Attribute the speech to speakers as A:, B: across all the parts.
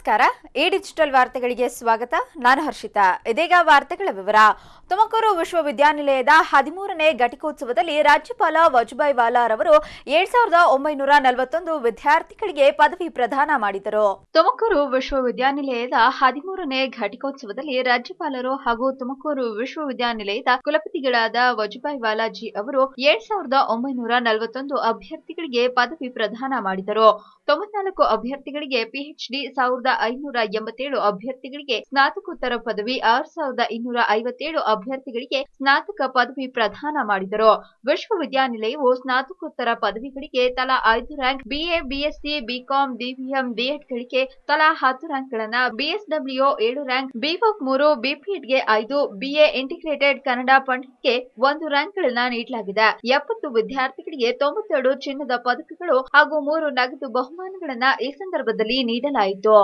A: ನಮಸ್ಕಾರ. ಈ ಡಿಜಿಟಲ್ ವಾರ್ತೆಗಳಿಗೆ ಸ್ವಾಗತ. ನಾನು ಹರ್ಷಿತಾ. ಇದೀಗ ವಾರ್ತೆಗಳ ವಿವರ. ತುಮಕೂರು ವಿಶ್ವವಿದ್ಯಾನಿಲಯದ 13ನೇ ಘಟಿಕೋತ್ಸವದಲ್ಲಿ ರಾಜ್ಯಪಾಲ ವಜುಭಾಯಿ ವಾಲಾ ರವರು 7941 ವಿದ್ಯಾರ್ಥಿಗಳಿಗೆ ಪದವಿ ಪ್ರದಾನ ಮಾಡಿದರು. ತುಮಕೂರು ವಿಶ್ವವಿದ್ಯಾನಿಲಯದ 13ನೇ ಘಟಿಕೋತ್ಸವದಲ್ಲಿ ರಾಜ್ಯಪಾಲರು ಹಾಗೂ ತುಮಕೂರು ವಿಶ್ವವಿದ್ಯಾನಿಲಯದ ಕುಲಪತಿಗಳಾದ ವಜುಭಾಯಿ ವಾಲಾಜಿ ಅವರು 7941 ಅಭ್ಯರ್ಥಿಗಳಿಗೆ ಪದವಿ ಪ್ರದಾನ ಮಾಡಿದರು. 94 ಅಭ್ಯರ್ಥಿಗಳಿಗೆ ಪಿಎಚ್ಡಿ, 1587 ಅಭ್ಯರ್ಥಿಗಳಿಗೆ ಸ್ನಾತಕೋತ್ತರ ಪದವಿ, 6257 ಅಭ್ಯರ್ಥಿಗಳಿಗೆ ಸ್ನಾತಕ ಪದವಿ ಪ್ರದಾನ ಮಾಡಿದರು. ವಿಶ್ವವಿದ್ಯಾನಿಲಯವು ಸ್ನಾತಕೋತ್ತರ ಪದವಿಗಳಿಗೆ ತಲಾ 5 rank, BA, BSc, BCom, BBM, ಬಿಎಡ್ಗಳಿಗೆ ತಲಾ 10 ರ್ಯಾಂಕ್ಗಳನ್ನು, ಬಿಎಸ್ಡಬ್ಲ್ಯೂ 7 ರ್ಯಾಂಕ್, ಬಿವೋಕ್ 3, ಬಿಪಿಎಡ್ಗೆ 5, ಬಿಎ ಇಂಟಿಗ್ರೇಟೆಡ್ ಕನ್ನಡ ಪಂಡಿತ್ಗೆ 1 ರ್ಯಾಂಕ್ಗಳನ್ನು ನೀಡಲಾಗಿದೆ. 70 ವಿದ್ಯಾರ್ಥಿಗಳಿಗೆ 92 ಚಿನ್ನದ ಪದಕಗಳು ಹಾಗೂ 3 ನಗದು ಬಹುಮಾನಗಳನ್ನು ಈ ಸಂದರ್ಭದಲ್ಲಿ ನೀಡಲಾಯಿತು.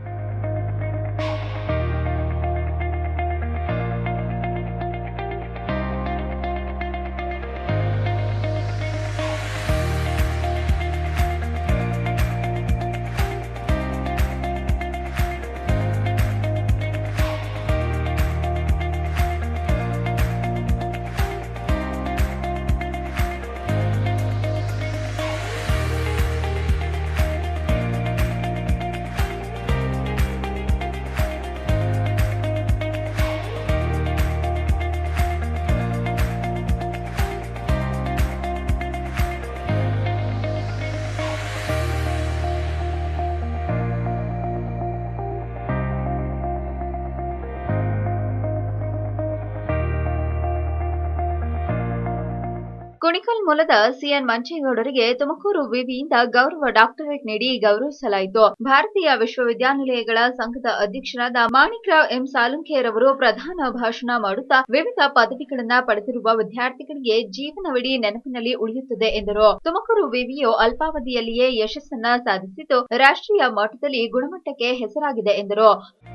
A: ಕುಣಿಕಲ್ ಮೂಲದ ಸಿಎನ್ ಮಂಚೇಗೌಡರಿಗೆ ತುಮಕೂರು ವಿವಿಯಿಂದ ಗೌರವ ಡಾಕ್ಟರೇಟ್ ನೀಡಿ ಗೌರವಿಸಲಾಯಿತು. ಭಾರತೀಯ ವಿಶ್ವವಿದ್ಯಾನಿಲಯಗಳ ಸಂಘದ ಅಧ್ಯಕ್ಷರಾದ ಮಾಣಿಕ್ರಾವ್ ಎಂ ಸಾಲುಂಖೇರವರು ಪ್ರಧಾನ ಭಾಷಣ ಮಾಡುತ್ತಾ ವಿವಿಧ ಪದವಿಗಳನ್ನು ಪಡೆದಿರುವ ವಿದ್ಯಾರ್ಥಿಗಳಿಗೆ ಜೀವನವಿಡೀ ನೆನಪಿನಲ್ಲಿ ಉಳಿಯುತ್ತದೆ ಎಂದರು. ತುಮಕೂರು ವಿವಿಯು ಅಲ್ಪಾವಧಿಯಲ್ಲಿಯೇ ಯಶಸ್ಸನ್ನ ಸಾಧಿಸಿದ್ದು ರಾಷ್ಟ್ರೀಯ ಮಟ್ಟದಲ್ಲಿ ಗುಣಮಟ್ಟಕ್ಕೆ ಹೆಸರಾಗಿದೆ ಎಂದರು.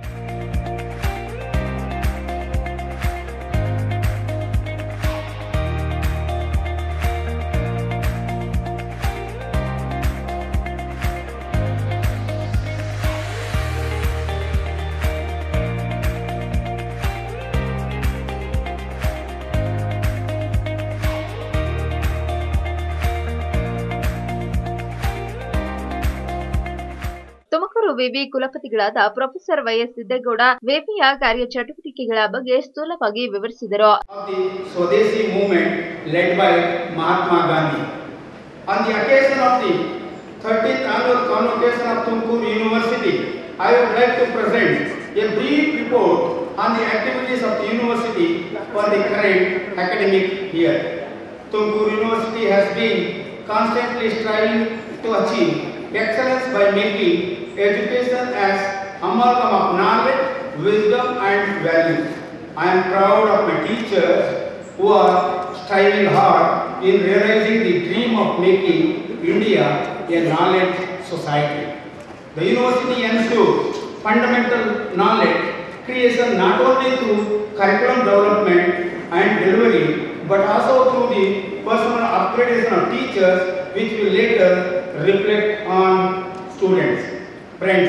A: ತುಮಕೂರು ವಿವಿ ಕುಲಪತಿಗಳಾದ ಪ್ರೊಫೆಸರ್ ವೈಎಸ್ ಸಿದ್ದೇಗೌಡ ವಿವಿಯ ಕಾರ್ಯಚಟುವಟಿಕೆಗಳ ಬಗ್ಗೆ ಸ್ಥೂಲವಾಗಿ ವಿವರಿಸಿದರು.
B: Swadeshi movement led by Mahatma Gandhi. On the occasion of the 30th annual convocation of Tumkur University, I would like to present a brief report on the activities of the university for the current academic year. Tumkur University has been constantly striving to achieve excellence by making education as amalgam of knowledge, wisdom and values. I am proud of my teachers who are striving hard in realizing the dream of making India a knowledge society. The university ensures fundamental knowledge creation not only through curriculum development and delivery but also through the personal upgradation of teachers, which will later reflect on students. Friends,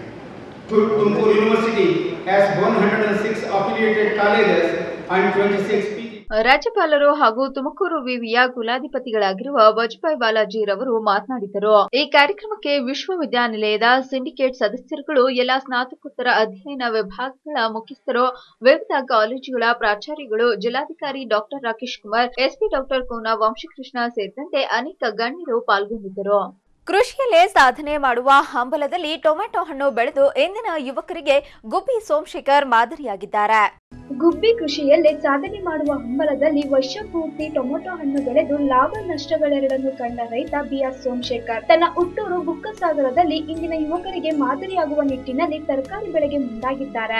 B: Tumkur University has 106 affiliated colleges and 26 PG.
A: ರಾಜ್ಯಪಾಲರು ಹಾಗೂ ತುಮಕೂರು ವಿವಿಯ ಕುಲಾಧಿಪತಿಗಳಾಗಿರುವ ವಜುಭಾಯಿ ವಾಲಾಜಿ ರವರು ಮಾತನಾಡಿದರು. ಈ ಕಾರ್ಯಕ್ರಮಕ್ಕೆ ವಿಶ್ವವಿದ್ಯಾನಿಲಯದ syndicate ಸದಸ್ಯರುಗಳು, ಎಲ್ಲಾ ಸ್ನಾತಕೋತ್ತರ ಅಧ್ಯಯನ ವಿಭಾಗಗಳ ಮುಖ್ಯಸ್ಥರು, ವಿವಿಧ ಕಾಲೇಜುಗಳ ಪ್ರಾಚಾರ್ಯಗಳು, ಜಿಲ್ಲಾಧಿಕಾರಿ doctor Rakesh Kumar, SP doctor Kona Vamsikrishna ಸೇರಿದಂತೆ ಅನೇಕ ಗಣ್ಯರು ಪಾಲ್ಗೊಂಡಿದ್ದರು. ಕೃಷಿಯಲ್ಲೇ ಸಾಧನೆ ಮಾಡುವ ಹಂಬಲದಲ್ಲಿ ಟೊಮೆಟೊ ಹಣ್ಣು ಬೆಳೆದು ಇಂದಿನ ಯುವಕರಿಗೆ ಗುಬ್ಬಿ ಸೋಮಶೇಖರ್ ಮಾದರಿಯಾಗಿದ್ದಾರೆ.
C: ಗುಬ್ಬಿ ಕೃಷಿಯಲ್ಲೇ ಸಾಧನೆ ಮಾಡುವ ಹಂಬಲದಲ್ಲಿ ವರ್ಷ ಪೂರ್ತಿ ಟೊಮೆಟೊ ಹಣ್ಣು ಬೆಳೆದು ಲಾಭ ನಷ್ಟಗಳೆರಡನ್ನು ಕಂಡ ರೈತ ಬಿಆರ್ ಸೋಮಶೇಖರ್ ತನ್ನ ಹುಟ್ಟೂರು ಬುಕ್ಕಸಾಗರದಲ್ಲಿ ಇಂದಿನ ಯುವಕರಿಗೆ ಮಾದರಿಯಾಗುವ ನಿಟ್ಟಿನಲ್ಲಿ ತರಕಾರಿ ಬೆಳೆಗೆ ಮುಂದಾಗಿದ್ದಾರೆ.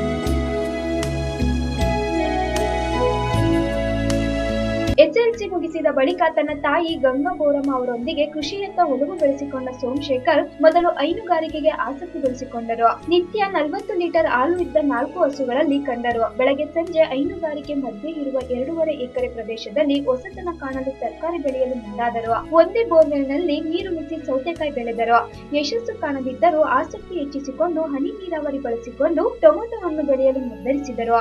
C: ಎಸ್ಎಲ್ಸಿ ಮುಗಿಸಿ ಮುಗಿಸಿದ ಬಳಿಕ ತನ್ನ ತಾಯಿ ಗಂಗಾ ಬೋರಮ್ಮ ಅವರೊಂದಿಗೆ ಕೃಷಿಯತ್ತ ಒಲವು ಬೆಳೆಸಿಕೊಂಡ ಸೋಮಶೇಖರ್ ಮೊದಲು ಹೈನುಗಾರಿಕೆಗೆ ಆಸಕ್ತಿ ಬೆಳೆಸಿಕೊಂಡರು. ನಿತ್ಯ 40 ಲೀಟರ್ ಹಾಲು ಇದ್ದ 4 ಹಸುಗಳಲ್ಲಿ ಕಂಡರು. ಬೆಳಗ್ಗೆ ಸಂಜೆ ಹೈನುಗಾರಿಕೆ ಮಧ್ಯೆ ಇರುವ 2.5 ಎಕರೆ ಪ್ರದೇಶದಲ್ಲಿ ಹೊಸತನ ಕಾಣಲು ತರಕಾರಿ ಬೆಳೆಯಲು ಮುಂದಾದರು. ಒಂದೇ ಬೋರ್ವೆಲ್ನಲ್ಲಿ ನೀರು ಮಿಸಿ ಸೌತೆಕಾಯಿ ಬೆಳೆದರು. ಯಶಸ್ಸು ಕಾಣದಿದ್ದರೂ ಆಸಕ್ತಿ ಹೆಚ್ಚಿಸಿಕೊಂಡು ಹನಿ ನೀರಾವರಿ ಬಳಸಿಕೊಂಡು ಟೊಮೆಟೊ ಹಣ್ಣು ಬೆಳೆಯಲು ನಿರ್ಧರಿಸಿದರು.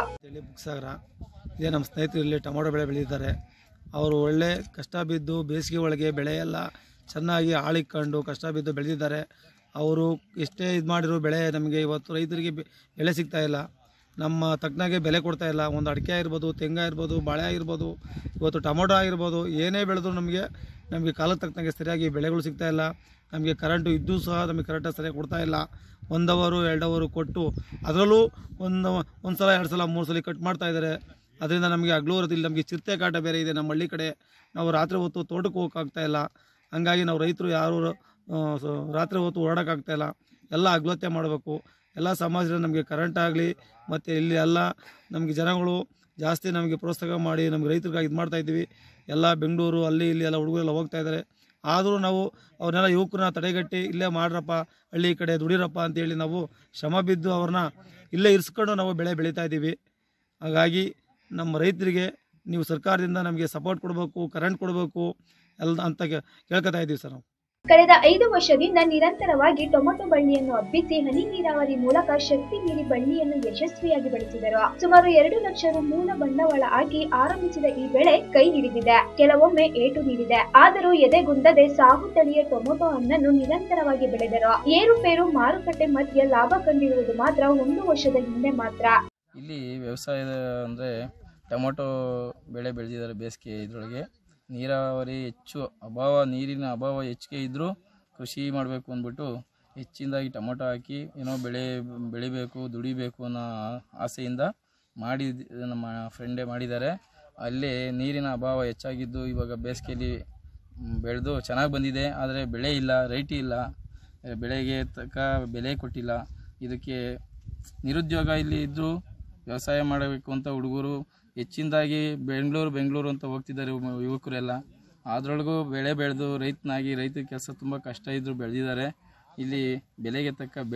D: ಇದೇ ನಮ್ಮ ಸ್ನೇಹಿತರು ಇಲ್ಲಿ ಟೊಮೊಟೊ ಬೆಳೆ ಬೆಳೆದಿದ್ದಾರೆ. ಅವರು ಒಳ್ಳೆ ಕಷ್ಟ ಬಿದ್ದು ಬೇಸಿಗೆ ಒಳಗೆ ಬೆಳೆ ಎಲ್ಲ ಚೆನ್ನಾಗಿ ಆಳಿಕೊಂಡು ಕಷ್ಟ ಬಿದ್ದು ಬೆಳೆದಿದ್ದಾರೆ. ಅವರು ಎಷ್ಟೇ ಇದು ಮಾಡಿರೋ ಬೆಳೆ ನಮಗೆ ಇವತ್ತು ರೈತರಿಗೆ ಬೆಲೆ ಸಿಗ್ತಾ ಇಲ್ಲ, ನಮ್ಮ ತಕ್ಕನಾಗೆ ಬೆಲೆ ಕೊಡ್ತಾ ಇಲ್ಲ. ಒಂದು ಅಡಿಕೆ ಆಗಿರ್ಬೋದು, ತೆಂಗು ಆಗಿರ್ಬೋದು, ಬಾಳೆ ಆಗಿರ್ಬೋದು, ಇವತ್ತು ಟೊಮೊಟೊ ಆಗಿರ್ಬೋದು, ಏನೇ ಬೆಳೆದ್ರು ನಮಗೆ ಕಾಲಕ್ಕೆ ತಕ್ಕನಾಗೆ ಸರಿಯಾಗಿ ಬೆಳೆಗಳು ಸಿಗ್ತಾ ಇಲ್ಲ. ನಮಗೆ ಕರೆಂಟು ಇದ್ದೂ ಸಹ ನಮಗೆ ಕರೆಕ್ಟಾಗಿ ಸರಿಯಾಗಿ ಕೊಡ್ತಾ ಇಲ್ಲ. 1 ಅವರ್ 2 ಅವರ್ ಕೊಟ್ಟು ಅದರಲ್ಲೂ ಒಂದು ಸಲ 2 ಸಲ 3 ಸಲ ಕಟ್ ಮಾಡ್ತಾ ಇದ್ದಾರೆ. ಅದರಿಂದ ನಮಗೆ ಹಗಲು ಹೊರತಿಲ್ಲ. ನಮಗೆ ಚಿರತೆ ಕಾಟ ಬೇರೆ ಇದೆ ನಮ್ಮ ಹಳ್ಳಿ ಕಡೆ. ನಾವು ರಾತ್ರಿ ಹೊತ್ತು ತೋಟಕ್ಕೆ ಹೋಗೋಕ್ಕಾಗ್ತಾ ಇಲ್ಲ. ಹಂಗಾಗಿ ನಾವು ರೈತರು ಯಾರು ರಾತ್ರಿ ಹೊತ್ತು ಓಡಾಡೋಕ್ಕಾಗ್ತಾ ಇಲ್ಲ. ಎಲ್ಲ ಹಗಲೊತ್ತೆ ಮಾಡಬೇಕು. ಎಲ್ಲ ಸಮಾಜದಲ್ಲಿ ನಮಗೆ ಕರೆಂಟ್ ಆಗಲಿ ಮತ್ತು ಇಲ್ಲಿ ಎಲ್ಲ ನಮಗೆ ಜನಗಳು ಜಾಸ್ತಿ ನಮಗೆ ಪ್ರೋತ್ಸಾಹ ಮಾಡಿ ನಮಗೆ ರೈತರಿಗೆ ಇದು ಮಾಡ್ತಾಯಿದ್ದೀವಿ. ಎಲ್ಲ ಬೆಂಗಳೂರು ಅಲ್ಲಿ ಇಲ್ಲಿ ಎಲ್ಲ ಹುಡುಗರೆಲ್ಲ ಹೋಗ್ತಾ ಇದ್ದಾರೆ. ಆದರೂ ನಾವು ಅವ್ರನ್ನೆಲ್ಲ ಯುವಕರನ್ನ ತಡೆಗಟ್ಟಿ ಇಲ್ಲೇ ಮಾಡ್ರಪ್ಪ, ಹಳ್ಳಿ ಕಡೆ ದುಡಿರಪ್ಪ ಅಂತೇಳಿ ನಾವು ಶ್ರಮ ಬಿದ್ದು ಅವ್ರನ್ನ ಇಲ್ಲೇ ಇರಿಸ್ಕೊಂಡು ನಾವು ಬೆಳೆ ಬೆಳೀತಾ ಇದ್ದೀವಿ. ಹಾಗಾಗಿ ನಮ್ಮ ರೈತರಿಗೆ ನೀವು ಸರ್ಕಾರದಿಂದ ನಮಗೆ ಸಪೋರ್ಟ್ ಕೊಡಬೇಕು, ಕರೆಂಟ್ ಕೊಡಬೇಕು ಎಲ್ಲ ಅಂತ ಕೇಳ್ಕೊತಾ ಇದ್ದೀವಿ ಸರ್. ನಾವು
C: ಕಳೆದ 5 ವರ್ಷದಿಂದ ನಿರಂತರವಾಗಿ ಟೊಮೆಟೊ ಬಳ್ಳಿಯನ್ನು ಹಬ್ಬಿಸಿ ಹನಿ ನೀರಾವರಿ ಮೂಲಕ ಶಕ್ತಿ ಮೀರಿ ಬಳ್ಳಿಯನ್ನು ಯಶಸ್ವಿಯಾಗಿ ಬೆಳೆಸಿದರು. ಸುಮಾರು 2 ಲಕ್ಷ ರು ಮೂಲ ಬಂಡವಾಳ ಹಾಕಿ ಆರಂಭಿಸಿದ ಈ ಬೆಳೆ ಕೈ ಹಿಡಿದಿದೆ, ಕೆಲವೊಮ್ಮೆ ಏಟು ನೀಡಿದೆ. ಆದರೂ ಎದೆಗುಂದದೆ ಸಾಹು ತಳಿಯ ಟೊಮೆಟೊ ಹಣ್ಣನ್ನು ನಿರಂತರವಾಗಿ ಬೆಳೆದರು. ಏರುಪೇರು ಮಾರುಕಟ್ಟೆ ಮಧ್ಯೆ ಲಾಭ ಕಂಡಿರುವುದು ಮಾತ್ರ 1 ವರ್ಷದ ಹಿಂದೆ ಮಾತ್ರ.
E: ಇಲ್ಲಿ ವ್ಯವಸಾಯದ ಅಂದರೆ ಟೊಮೊಟೊ ಬೆಳೆ ಬೆಳೆದಿದ್ದಾರೆ. ಬೇಸಿಗೆ ಇದರೊಳಗೆ ನೀರಾವರಿ ಹೆಚ್ಚು ಅಭಾವ, ನೀರಿನ ಅಭಾವ ಹೆಚ್ಚಿಗೆ ಇದ್ದರೂ ಕೃಷಿ ಮಾಡಬೇಕು ಅಂದ್ಬಿಟ್ಟು ಹೆಚ್ಚಿನದಾಗಿ ಟೊಮೊಟೊ ಹಾಕಿ ಏನೋ ಬೆಳಿಬೇಕು ದುಡಿಬೇಕು ಅನ್ನೋ ಆಸೆಯಿಂದ ನಮ್ಮ ಫ್ರೆಂಡೇ ಮಾಡಿದ್ದಾರೆ. ಅಲ್ಲಿ ನೀರಿನ ಅಭಾವ ಹೆಚ್ಚಾಗಿದ್ದು ಇವಾಗ ಬೇಸಿಗೆಯಲ್ಲಿ ಬೆಳೆದು ಚೆನ್ನಾಗಿ ಬಂದಿದೆ. ಆದರೆ ಬೆಳೆ ಇಲ್ಲ, ರೈಟ್ ಇಲ್ಲ, ಬೆಳೆಗೆ ತಕ್ಕ ಬೆಲೆ ಕೊಟ್ಟಿಲ್ಲ. ಇದಕ್ಕೆ ನಿರುದ್ಯೋಗ ಇಲ್ಲಿ ಇದ್ದರೂ ವ್ಯವಸಾಯ ಮಾಡಬೇಕು ಅಂತ ಹುಡುಗರು ಹೆಚ್ಚಿನದಾಗಿ ಬೆಂಗಳೂರು ಅಂತ ಹೋಗ್ತಿದ್ದಾರೆ ಯುವಕರೆಲ್ಲ. ಅದರೊಳಗೂ ಬೆಳೆ ಬೆಳೆದು ರೈತ ಕೆಲಸ ತುಂಬ ಕಷ್ಟ ಇದ್ದರೂ ಬೆಳೆದಿದ್ದಾರೆ. ಇಲ್ಲಿ ಬೆಳೆಗೆ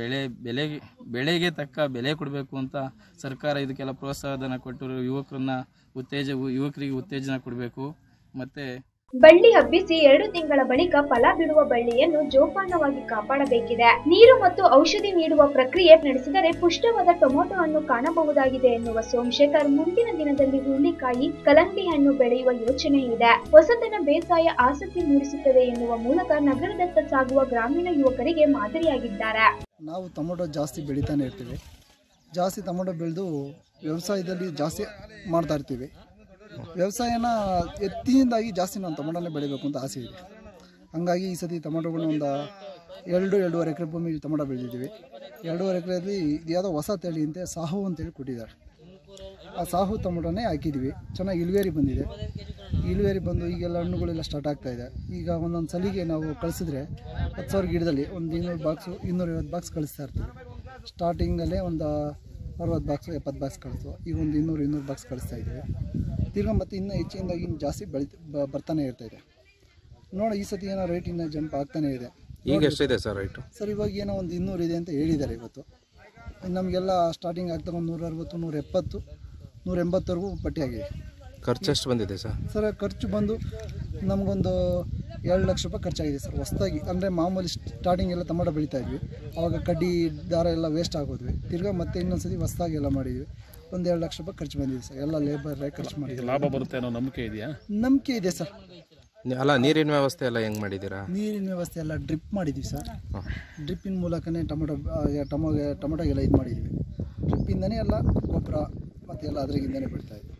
E: ತಕ್ಕ ಬೆಲೆ ಕೊಡಬೇಕು ಅಂತ ಸರ್ಕಾರ ಇದಕ್ಕೆಲ್ಲ ಪ್ರೋತ್ಸಾಹಧನ ಕೊಟ್ಟು ಯುವಕರಿಗೆ ಉತ್ತೇಜನ ಕೊಡಬೇಕು. ಮತ್ತು
C: ಬಳ್ಳಿ ಹಬ್ಬಿಸಿ 2 ತಿಂಗಳ ಬಳಿಕ ಫಲ ಬಿಡುವ ಬಳ್ಳಿಯನ್ನು ಜೋಪಾನವಾಗಿ ಕಾಪಾಡಬೇಕಿದೆ. ನೀರು ಮತ್ತು ಔಷಧಿ ನೀಡುವ ಪ್ರಕ್ರಿಯೆ ನಡೆಸಿದರೆ ಪುಷ್ಟವಾದ ಟೊಮೆಟೊ ಹಣ್ಣು ಕಾಣಬಹುದಾಗಿದೆ ಎನ್ನುವ ಸೋಮಶೇಖರ್ ಮುಂದಿನ ದಿನದಲ್ಲಿ ಹುರುಳಿಕಾಯಿ, ಕಲ್ಲಂಗಡಿ ಹಣ್ಣು ಬೆಳೆಯುವ ಯೋಚನೆ ಇದೆ. ಹೊಸತನ ಬೇಸಾಯ ಆಸಕ್ತಿ ಮೂಡಿಸುತ್ತದೆ ಎನ್ನುವ ಮೂಲಕ ನಗರದತ್ತ ಸಾಗುವ ಗ್ರಾಮೀಣ ಯುವಕರಿಗೆ ಮಾದರಿಯಾಗಿದ್ದಾರೆ.
F: ನಾವು ಟೊಮೆಟೊ ಜಾಸ್ತಿ ಬೆಳಿತಾನೆ ಇರ್ತೀವಿ. ಜಾಸ್ತಿ ಟೊಮೆಟೊ ಬೆಳೆದು ವ್ಯವಸಾಯದಲ್ಲಿ ಜಾಸ್ತಿ ಮಾಡ್ತಾ ಇರ್ತೀವಿ. ವ್ಯವಸಾಯನ ಎತ್ತಿನಿಂದಾಗಿ ಜಾಸ್ತಿ ನಾವು ಟೊಮೆಟೊನೇ ಬೆಳಿಬೇಕು ಅಂತ ಆಸೆ ಇದೆ. ಹಂಗಾಗಿ ಈ ಸತಿ ಟೊಮೆಟೊಗಳನ್ನ ಒಂದು 2-2.5 ಎಕರೆ ಭೂಮಿ ಟೊಮೆಟೊ ಬೆಳೆದಿದ್ದೀವಿ. 2.5 ಎಕರೆಯಲ್ಲಿ ಯಾವುದೋ ಹೊಸ ತಳಿ ಅಂತೆ ಸಾಹು ಅಂತೇಳಿ ಕೊಟ್ಟಿದ್ದಾರೆ. ಆ ಸಾಹು ಟೊಮೆಟೊನೇ ಹಾಕಿದ್ದೀವಿ. ಚೆನ್ನಾಗಿ ಇಳುವರಿ ಬಂದಿದೆ. ಇಳುವರಿ ಬಂದು ಈಗೆಲ್ಲ ಹಣ್ಣುಗಳೆಲ್ಲ ಸ್ಟಾರ್ಟ್ ಆಗ್ತಾಯಿದೆ. ಈಗ ಒಂದೊಂದು ಸಲಿಗೆ ನಾವು ಕಳಿಸಿದ್ರೆ 10,000 ಗಿಡದಲ್ಲಿ ಒಂದು 200 ಬಾಕ್ಸು 250 ಬಾಕ್ಸ್ ಕಳಿಸ್ತಾ ಇರ್ತೀವಿ. ಸ್ಟಾರ್ಟಿಂಗಲ್ಲೇ ಒಂದು 60 ಬಾಕ್ಸು 70 ಬಾಕ್ಸ್ ಕಳಿಸ್ತು. ಈಗ ಒಂದು 200 ಬಾಕ್ಸ್ ಕಳಿಸ್ತಾ ಇದ್ದೀವಿ. ತಿರ್ಗಿ ಮತ್ತು ಇನ್ನೂ ಹೆಚ್ಚಿನದಾಗಿ ಜಾಸ್ತಿ ಬರ್ತಾನೆ ಇರ್ತಾಯಿದೆ. ನೋಡಿ ಈ ಸತಿ ಏನೋ ರೇಟ್ ಇನ್ನೂ ಜಂಪ್ ಆಗ್ತಾನೆ ಇದೆ.
G: ಈಗ ಎಷ್ಟಿದೆ ಸರ್ ರೇಟು?
F: ಸರ್ ಇವಾಗ ಏನೋ ಒಂದು 200 ಇದೆ ಅಂತ ಹೇಳಿದ್ದಾರೆ ಇವತ್ತು. ನಮಗೆಲ್ಲ ಸ್ಟಾರ್ಟಿಂಗ್ ಆಗ್ತಾ ಒಂದು 160, 170, 180ವರೆಗೂ ಪಟ್ಟಿಯಾಗಿದೆ.
G: ಖರ್ಚು ಎಷ್ಟು ಬಂದಿದೆ
F: ಸರ್? ಖರ್ಚು ಬಂದು ನಮಗೊಂದು 2 ಲಕ್ಷ ರೂಪಾಯಿ ಖರ್ಚಾಗಿದೆ ಸರ್. ಹೊಸದಾಗಿ ಅಂದರೆ ಮಾಮೂಲಿ ಸ್ಟಾರ್ಟಿಂಗ್ ಎಲ್ಲ ಟೊಮೆಟೊ ಬೆಳೀತಾ ಇದ್ವಿ, ಆವಾಗ ಕಡ್ಡಿ ದಾರ ಎಲ್ಲ ವೇಸ್ಟ್ ಆಗೋದ್ವಿ. ತಿರ್ಗಾ ಮತ್ತೆ ಇನ್ನೊಂದ್ಸತಿ ಹೊಸದಾಗಿ ಎಲ್ಲ ಮಾಡಿದ್ವಿ. ಒಂದು 2 ಲಕ್ಷ ರೂಪಾಯಿ ಖರ್ಚು ಬಂದಿದೆ ಸರ್. ಎಲ್ಲ ಲೇಬರ್ ಖರ್ಚು ಮಾಡಿದ್ವಿ.
H: ಲಾಭ ಬರುತ್ತೆ ಅನ್ನೋ ನಂಬಿಕೆ ಇದೆಯಾ?
F: ನಂಬಿಕೆ ಇದೆ ಸರ್.
G: ಅಲ್ಲ, ನೀರಿನ ವ್ಯವಸ್ಥೆ ಎಲ್ಲ ಹೆಂಗೆ ಮಾಡಿದ್ದೀರಾ?
F: ನೀರಿನ ವ್ಯವಸ್ಥೆ ಎಲ್ಲ ಡ್ರಿಪ್ ಮಾಡಿದ್ವಿ ಸರ್. ಡ್ರಿಪ್ಪಿನ ಮೂಲಕನೇ ಟೊಮೆಟೊಗೆಲ್ಲ ಇದು ಮಾಡಿದ್ವಿ. ಡ್ರಿಪ್ಪಿಂದನೇ ಎಲ್ಲ ಗೊಬ್ಬರ ಮತ್ತು ಎಲ್ಲ ಅದ್ರಾಗಿಂದನೇ ಬಿಡ್ತಾ ಇದ್ವಿ.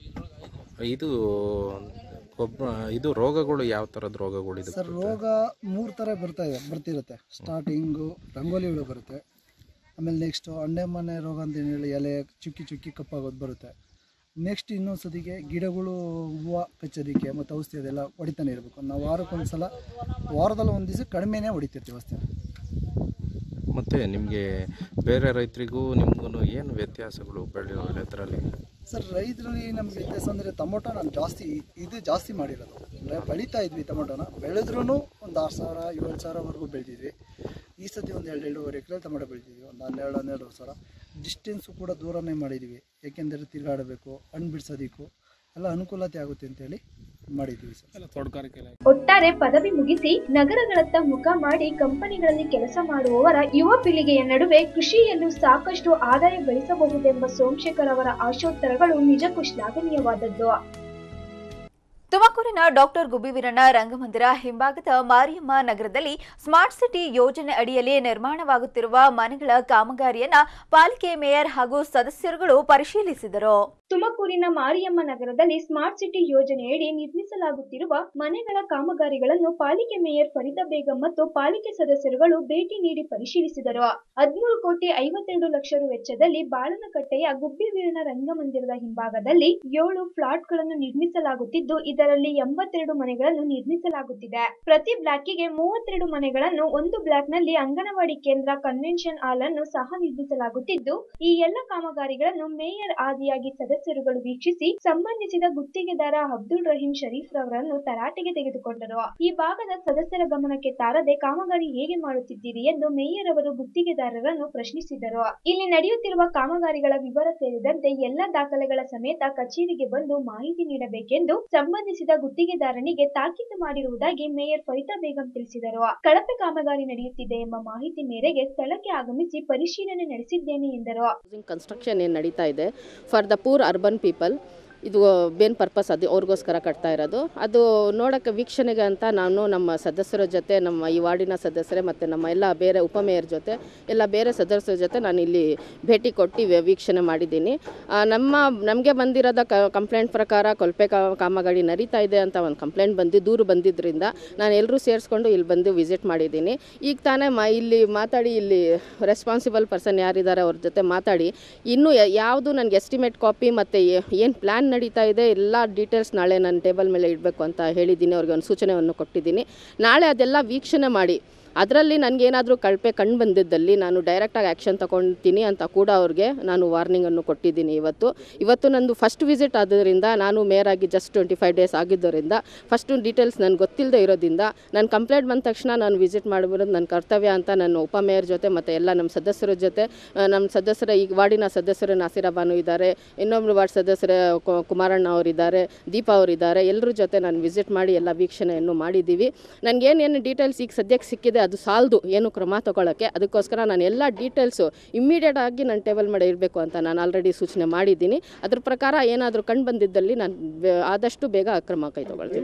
G: ಇದು ರೋಗಗಳು ಯಾವ ಥರದ ರೋಗಗಳು ಇದೆ
F: ಸರ್? ರೋಗ 3 ಥರ ಬರ್ತಿರುತ್ತೆ. ಸ್ಟಾರ್ಟಿಂಗು ರಂಗೋಲಿ ಹುಳು ಬರುತ್ತೆ. ಆಮೇಲೆ ನೆಕ್ಸ್ಟು ಅಂಡೆಮನೆ ರೋಗ ಅಂತ ಹೇಳಿ ಎಲೆ ಚುಕ್ಕಿ ಕಪ್ಪಾಗೋದು ಬರುತ್ತೆ. ನೆಕ್ಸ್ಟ್ ಇನ್ನೊಂದು ಸತಿಗೆ ಗಿಡಗಳು ಹೂವು ಕಚ್ಚೋದಕ್ಕೆ ಮತ್ತು ಔಷಧಿ ಅದೆಲ್ಲ ಹೊಡಿತಾನೆ ಇರಬೇಕು. ನಾವು ವಾರಕ್ಕೊಂದು ಸಲ, ವಾರದಲ್ಲಿ ಒಂದು ದಿವಸ ಕಡಿಮೆನೇ ಹೊಡಿತಿರ್ತೀವಿ ಔಷಧಿ.
G: ಮತ್ತು ನಿಮಗೆ ಬೇರೆ ರೈತರಿಗೂ ನಿಮಗೂ ಏನು ವ್ಯತ್ಯಾಸಗಳು ಬೆಳೆಯೋದ್ರಲ್ಲಿ?
F: ಸರ್, ರೈತರಲ್ಲಿ ನಮ್ಗೆ ವ್ಯತ್ಯಾಸ ಅಂದರೆ ಟೊಮೊಟೊ ನಾನು ಜಾಸ್ತಿ ಮಾಡಿರೋದು. ಬೆಳೀತಾ ಇದ್ವಿ ಟೊಮೊಟೊನ, ಬೆಳೆದ್ರೂ ಒಂದು 6,000 7,000ವರೆಗೂ ಬೆಳೆದಿದ್ವಿ. ಈ ಸತಿ ಒಂದು 2-2.5 ಎಕರೆ ಟೊಮೊಟೊ ಬೆಳೆದಿದ್ವಿ. ಒಂದು 12,000 ಸಾವಿರ. ಡಿಸ್ಟೆನ್ಸು ಕೂಡ ದೂರನೇ ಮಾಡಿದ್ವಿ, ಏಕೆಂದರೆ ತಿರುಗಾಡಬೇಕು, ಹಣ್ಣು ಬಿಡಿಸೋದಕ್ಕೂ ಎಲ್ಲ ಅನುಕೂಲತೆ ಆಗುತ್ತೆ ಅಂತೇಳಿ ಮಾಡಿದ್ವಿ ಸರ್.
C: ಒಟ್ಟಾರೆ ಪದವಿ ಮುಗಿಸಿ ನಗರಗಳತ್ತ ಮುಖ ಮಾಡಿ ಕಂಪನಿಗಳಲ್ಲಿ ಕೆಲಸ ಮಾಡುವವರ ಯುವ ಪೀಳಿಗೆಯ ನಡುವೆ ಕೃಷಿಯಲ್ಲೂ ಸಾಕಷ್ಟು ಆದಾಯ ಗಳಿಸಬಹುದೆಂಬ ಸೋಮಶೇಖರ್ ಅವರ ಆಶೋತ್ತರಗಳು ನಿಜಕ್ಕೂ ಶ್ಲಾಘನೀಯವಾದದ್ದು.
A: ತುಮಕೂರಿನ ಡಾಕ್ಟರ್ ಗುಬ್ಬಿ ವೀರಣ್ಣ ರಂಗಮಂದಿರ ಹಿಂಭಾಗದ ಮಾರಿಯಮ್ಮ ನಗರದಲ್ಲಿ ಸ್ಮಾರ್ಟ್ ಸಿಟಿ ಯೋಜನೆ ಅಡಿಯಲ್ಲಿ ನಿರ್ಮಾಣವಾಗುತ್ತಿರುವ ಮನೆಗಳ ಕಾಮಗಾರಿಯನ್ನ ಪಾಲಿಕೆ ಮೇಯರ್ ಹಾಗೂ ಸದಸ್ಯರುಗಳು ಪರಿಶೀಲಿಸಿದರು.
C: ತುಮಕೂರಿನ ಮಾರಿಯಮ್ಮ ನಗರದಲ್ಲಿ ಸ್ಮಾರ್ಟ್ ಸಿಟಿ ಯೋಜನೆಯಡಿ ನಿರ್ಮಿಸಲಾಗುತ್ತಿರುವ ಮನೆಗಳ ಕಾಮಗಾರಿಗಳನ್ನು ಪಾಲಿಕೆ ಮೇಯರ್ ಫರೀದಾ ಬೇಗಂ ಮತ್ತು ಪಾಲಿಕೆ ಸದಸ್ಯರುಗಳು ಭೇಟಿ ನೀಡಿ ಪರಿಶೀಲಿಸಿದರು. 13,52,00,000 ರು ವೆಚ್ಚದಲ್ಲಿ ಬಾಳನಕಟ್ಟೆಯ ಗುಬ್ಬಿ ವೀರಣ್ಣ ರಂಗಮಂದಿರದ ಹಿಂಭಾಗದಲ್ಲಿ 7 ಫ್ಲಾಟ್ಗಳನ್ನು ನಿರ್ಮಿಸಲಾಗುತ್ತಿದ್ದು, ಇದರಲ್ಲಿ 82 ಮನೆಗಳನ್ನು ನಿರ್ಮಿಸಲಾಗುತ್ತಿದೆ. ಪ್ರತಿ ಬ್ಲಾಕಿಗೆ 32 ಮನೆಗಳನ್ನು, ಒಂದು ಬ್ಲಾಕ್ನಲ್ಲಿ ಅಂಗನವಾಡಿ ಕೇಂದ್ರ, ಕನ್ವೆನ್ಷನ್ ಹಾಲ್ ಅನ್ನು ಸಹ ನಿರ್ಮಿಸಲಾಗುತ್ತಿದ್ದು, ಈ ಎಲ್ಲ ಕಾಮಗಾರಿಗಳನ್ನು ಮೇಯರ್ ಆದಿಯಾಗಿ ಸದಸ್ಯರುಗಳು ವೀಕ್ಷಿಸಿ ಸಂಬಂಧಿಸಿದ ಗುತ್ತಿಗೆದಾರ ಅಬ್ದುಲ್ ರಹೀಂ ಶರೀಫ್ ರವರನ್ನು ತರಾಟೆಗೆ ತೆಗೆದುಕೊಂಡರು. ಈ ಭಾಗದ ಸದಸ್ಯರ ಗಮನಕ್ಕೆ ತಾರದೆ ಕಾಮಗಾರಿ ಹೇಗೆ ಮಾಡುತ್ತಿದ್ದೀರಿ ಎಂದು ಮೇಯರ್ ಅವರು ಗುತ್ತಿಗೆದಾರರನ್ನು ಪ್ರಶ್ನಿಸಿದರು. ಇಲ್ಲಿ ನಡೆಯುತ್ತಿರುವ ಕಾಮಗಾರಿಗಳ ವಿವರ ಸೇರಿದಂತೆ ಎಲ್ಲ ದಾಖಲೆಗಳ ಸಮೇತ ಕಚೇರಿಗೆ ಬಂದು ಮಾಹಿತಿ ನೀಡಬೇಕೆಂದು ಸಂಬಂಧಿಸಿದ ಗುತ್ತಿಗೆದಾರನಿಗೆ ತಾಕೀತು ಮಾಡಿರುವುದಾಗಿ ಮೇಯರ್ ಫರೀದಾ ಬೇಗಂ ತಿಳಿಸಿದರು. ಕಳಪೆ ಕಾಮಗಾರಿ ನಡೆಯುತ್ತಿದೆ ಎಂಬ ಮಾಹಿತಿ ಮೇರೆಗೆ ಸ್ಥಳಕ್ಕೆ ಆಗಮಿಸಿ ಪರಿಶೀಲನೆ ನಡೆಸಿದ್ದೇನೆ ಎಂದರು.
H: ಕನ್ಸ್ಟ್ರಕ್ಷನ್ ಏನು ನಡೀತಾ ಇದೆ for the poor urban people, ಇದು ಬೇನ್ ಪರ್ಪಸ್, ಅದು ಅವ್ರಿಗೋಸ್ಕರ ಕಟ್ತಾ ಇರೋದು. ಅದು ನೋಡೋಕ್ಕೆ ವೀಕ್ಷಣೆಗೆ ಅಂತ ನಾನು ನಮ್ಮ ಸದಸ್ಯರ ಜೊತೆ, ನಮ್ಮ ಈ ವಾರ್ಡಿನ ಸದಸ್ಯರೇ ಮತ್ತು ನಮ್ಮ ಎಲ್ಲ ಬೇರೆ ಉಪಮೇಯರ್ ಜೊತೆ ಎಲ್ಲ ಬೇರೆ ಸದಸ್ಯರ ಜೊತೆ ನಾನು ಇಲ್ಲಿ ಭೇಟಿ ಕೊಟ್ಟು ವೀಕ್ಷಣೆ ಮಾಡಿದ್ದೀನಿ. ನಮಗೆ ಬಂದಿರೋದ ಕಂಪ್ಲೇಂಟ್ ಪ್ರಕಾರ ಕೊಲ್ಪೆ ಕಾಮಗಾರಿ ನಡೀತಾ ಇದೆ ಅಂತ ಒಂದು ಕಂಪ್ಲೇಂಟ್ ದೂರು ಬಂದಿದ್ದರಿಂದ ನಾನು ಎಲ್ಲರೂ ಸೇರಿಸ್ಕೊಂಡು ಇಲ್ಲಿ ಬಂದು ವಿಸಿಟ್ ಮಾಡಿದ್ದೀನಿ. ಈಗ ತಾನೇ ಇಲ್ಲಿ ಮಾತಾಡಿ, ಇಲ್ಲಿ ರೆಸ್ಪಾನ್ಸಿಬಲ್ ಪರ್ಸನ್ ಯಾರಿದ್ದಾರೆ ಅವ್ರ ಜೊತೆ ಮಾತಾಡಿ ಇನ್ನೂ ಯಾವುದು ನನಗೆ ಎಸ್ಟಿಮೇಟ್ ಕಾಪಿ ಮತ್ತು ಏನು ಪ್ಲ್ಯಾನ್ ನಡೀತಾ ಇದೆ ಎಲ್ಲ ಡೀಟೇಲ್ಸ್ ನಾಳೆ ನಾನು ಟೇಬಲ್ ಮೇಲೆ ಇಡಬೇಕು ಅಂತ ಹೇಳಿದ್ದೀನಿ. ಅವ್ರಿಗೆ ಒಂದು ಸೂಚನೆಯನ್ನು ಕೊಟ್ಟಿದ್ದೀನಿ. ನಾಳೆ ಅದೆಲ್ಲ ವೀಕ್ಷಣೆ ಮಾಡಿ ಅದರಲ್ಲಿ ನನಗೇನಾದರೂ ಕಳಪೆ ಕಂಡು ಬಂದಿದ್ದಲ್ಲಿ ನಾನು ಡೈರೆಕ್ಟಾಗಿ ಆ್ಯಕ್ಷನ್ ತೊಗೊಳ್ತೀನಿ ಅಂತ ಕೂಡ ಅವ್ರಿಗೆ ನಾನು ವಾರ್ನಿಂಗನ್ನು ಕೊಟ್ಟಿದ್ದೀನಿ. ಇವತ್ತು ನಂದು ಫಸ್ಟ್ ವಿಸಿಟ್ ಆದ್ದರಿಂದ, ನಾನು ಮೇಯರ್ ಆಗಿ ಜಸ್ಟ್ 25 ಡೇಸ್ ಆಗಿದ್ದರಿಂದ ಫಸ್ಟು ಡೀಟೇಲ್ಸ್ ನನಗೆ ಗೊತ್ತಿಲ್ಲದೆ ಇರೋದ್ರಿಂದ ನಾನು ಕಂಪ್ಲೇಂಟ್ ಬಂದ ತಕ್ಷಣ ನಾನು ವಿಸಿಟ್ ಮಾಡಿಬಿಡೋದು ನನ್ನ ಕರ್ತವ್ಯ ಅಂತ ನಾನು ಉಪಮೇಯರ್ ಜೊತೆ ಮತ್ತು ಎಲ್ಲ ನಮ್ಮ ಸದಸ್ಯರ ಜೊತೆ, ನಮ್ಮ ಸದಸ್ಯರ ಈ ವಾರ್ಡಿನ ಸದಸ್ಯರು ನಾಸಿರಾ ಬಾನು ಇದ್ದಾರೆ, ಇನ್ನೊಬ್ಬರು ವಾರ್ಡ್ ಸದಸ್ಯರ ಕುಮಾರಣ್ಣ ಅವರಿದ್ದಾರೆ, ದೀಪಾ ಅವರಿದ್ದಾರೆ, ಎಲ್ಲರ ಜೊತೆ ನಾನು ವಿಸಿಟ್ ಮಾಡಿ ಎಲ್ಲ ವೀಕ್ಷಣೆಯನ್ನು ಮಾಡಿದ್ದೀವಿ. ನನಗೇನೇನು ಡೀಟೇಲ್ಸ್ ಈಗ ಸದ್ಯಕ್ಕೆ ಸಿಕ್ಕಿದೆ ಅದು ಸಾಲದು ಏನು ಕ್ರಮ ತಗೊಳ್ಳೋಕ್ಕೆ. ಅದಕ್ಕೋಸ್ಕರ ನಾನು ಎಲ್ಲ ಡೀಟೇಲ್ಸು ಇಮ್ಮಿಡಿಯೇಟ್ ಆಗಿ ನಾನು ಟೇಬಲ್ ಮಾಡಿ ಇರಬೇಕು ಅಂತ ನಾನು ಆಲ್ರೆಡಿ ಸೂಚನೆ ಮಾಡಿದ್ದೀನಿ. ಅದ್ರ ಪ್ರಕಾರ ಏನಾದರೂ ಕಂಡು ಬಂದಿದ್ದಲ್ಲಿ ನಾನು ಆದಷ್ಟು ಬೇಗ ಕ್ರಮ ಕೈ ತಗೊಳ್ತೀನಿ.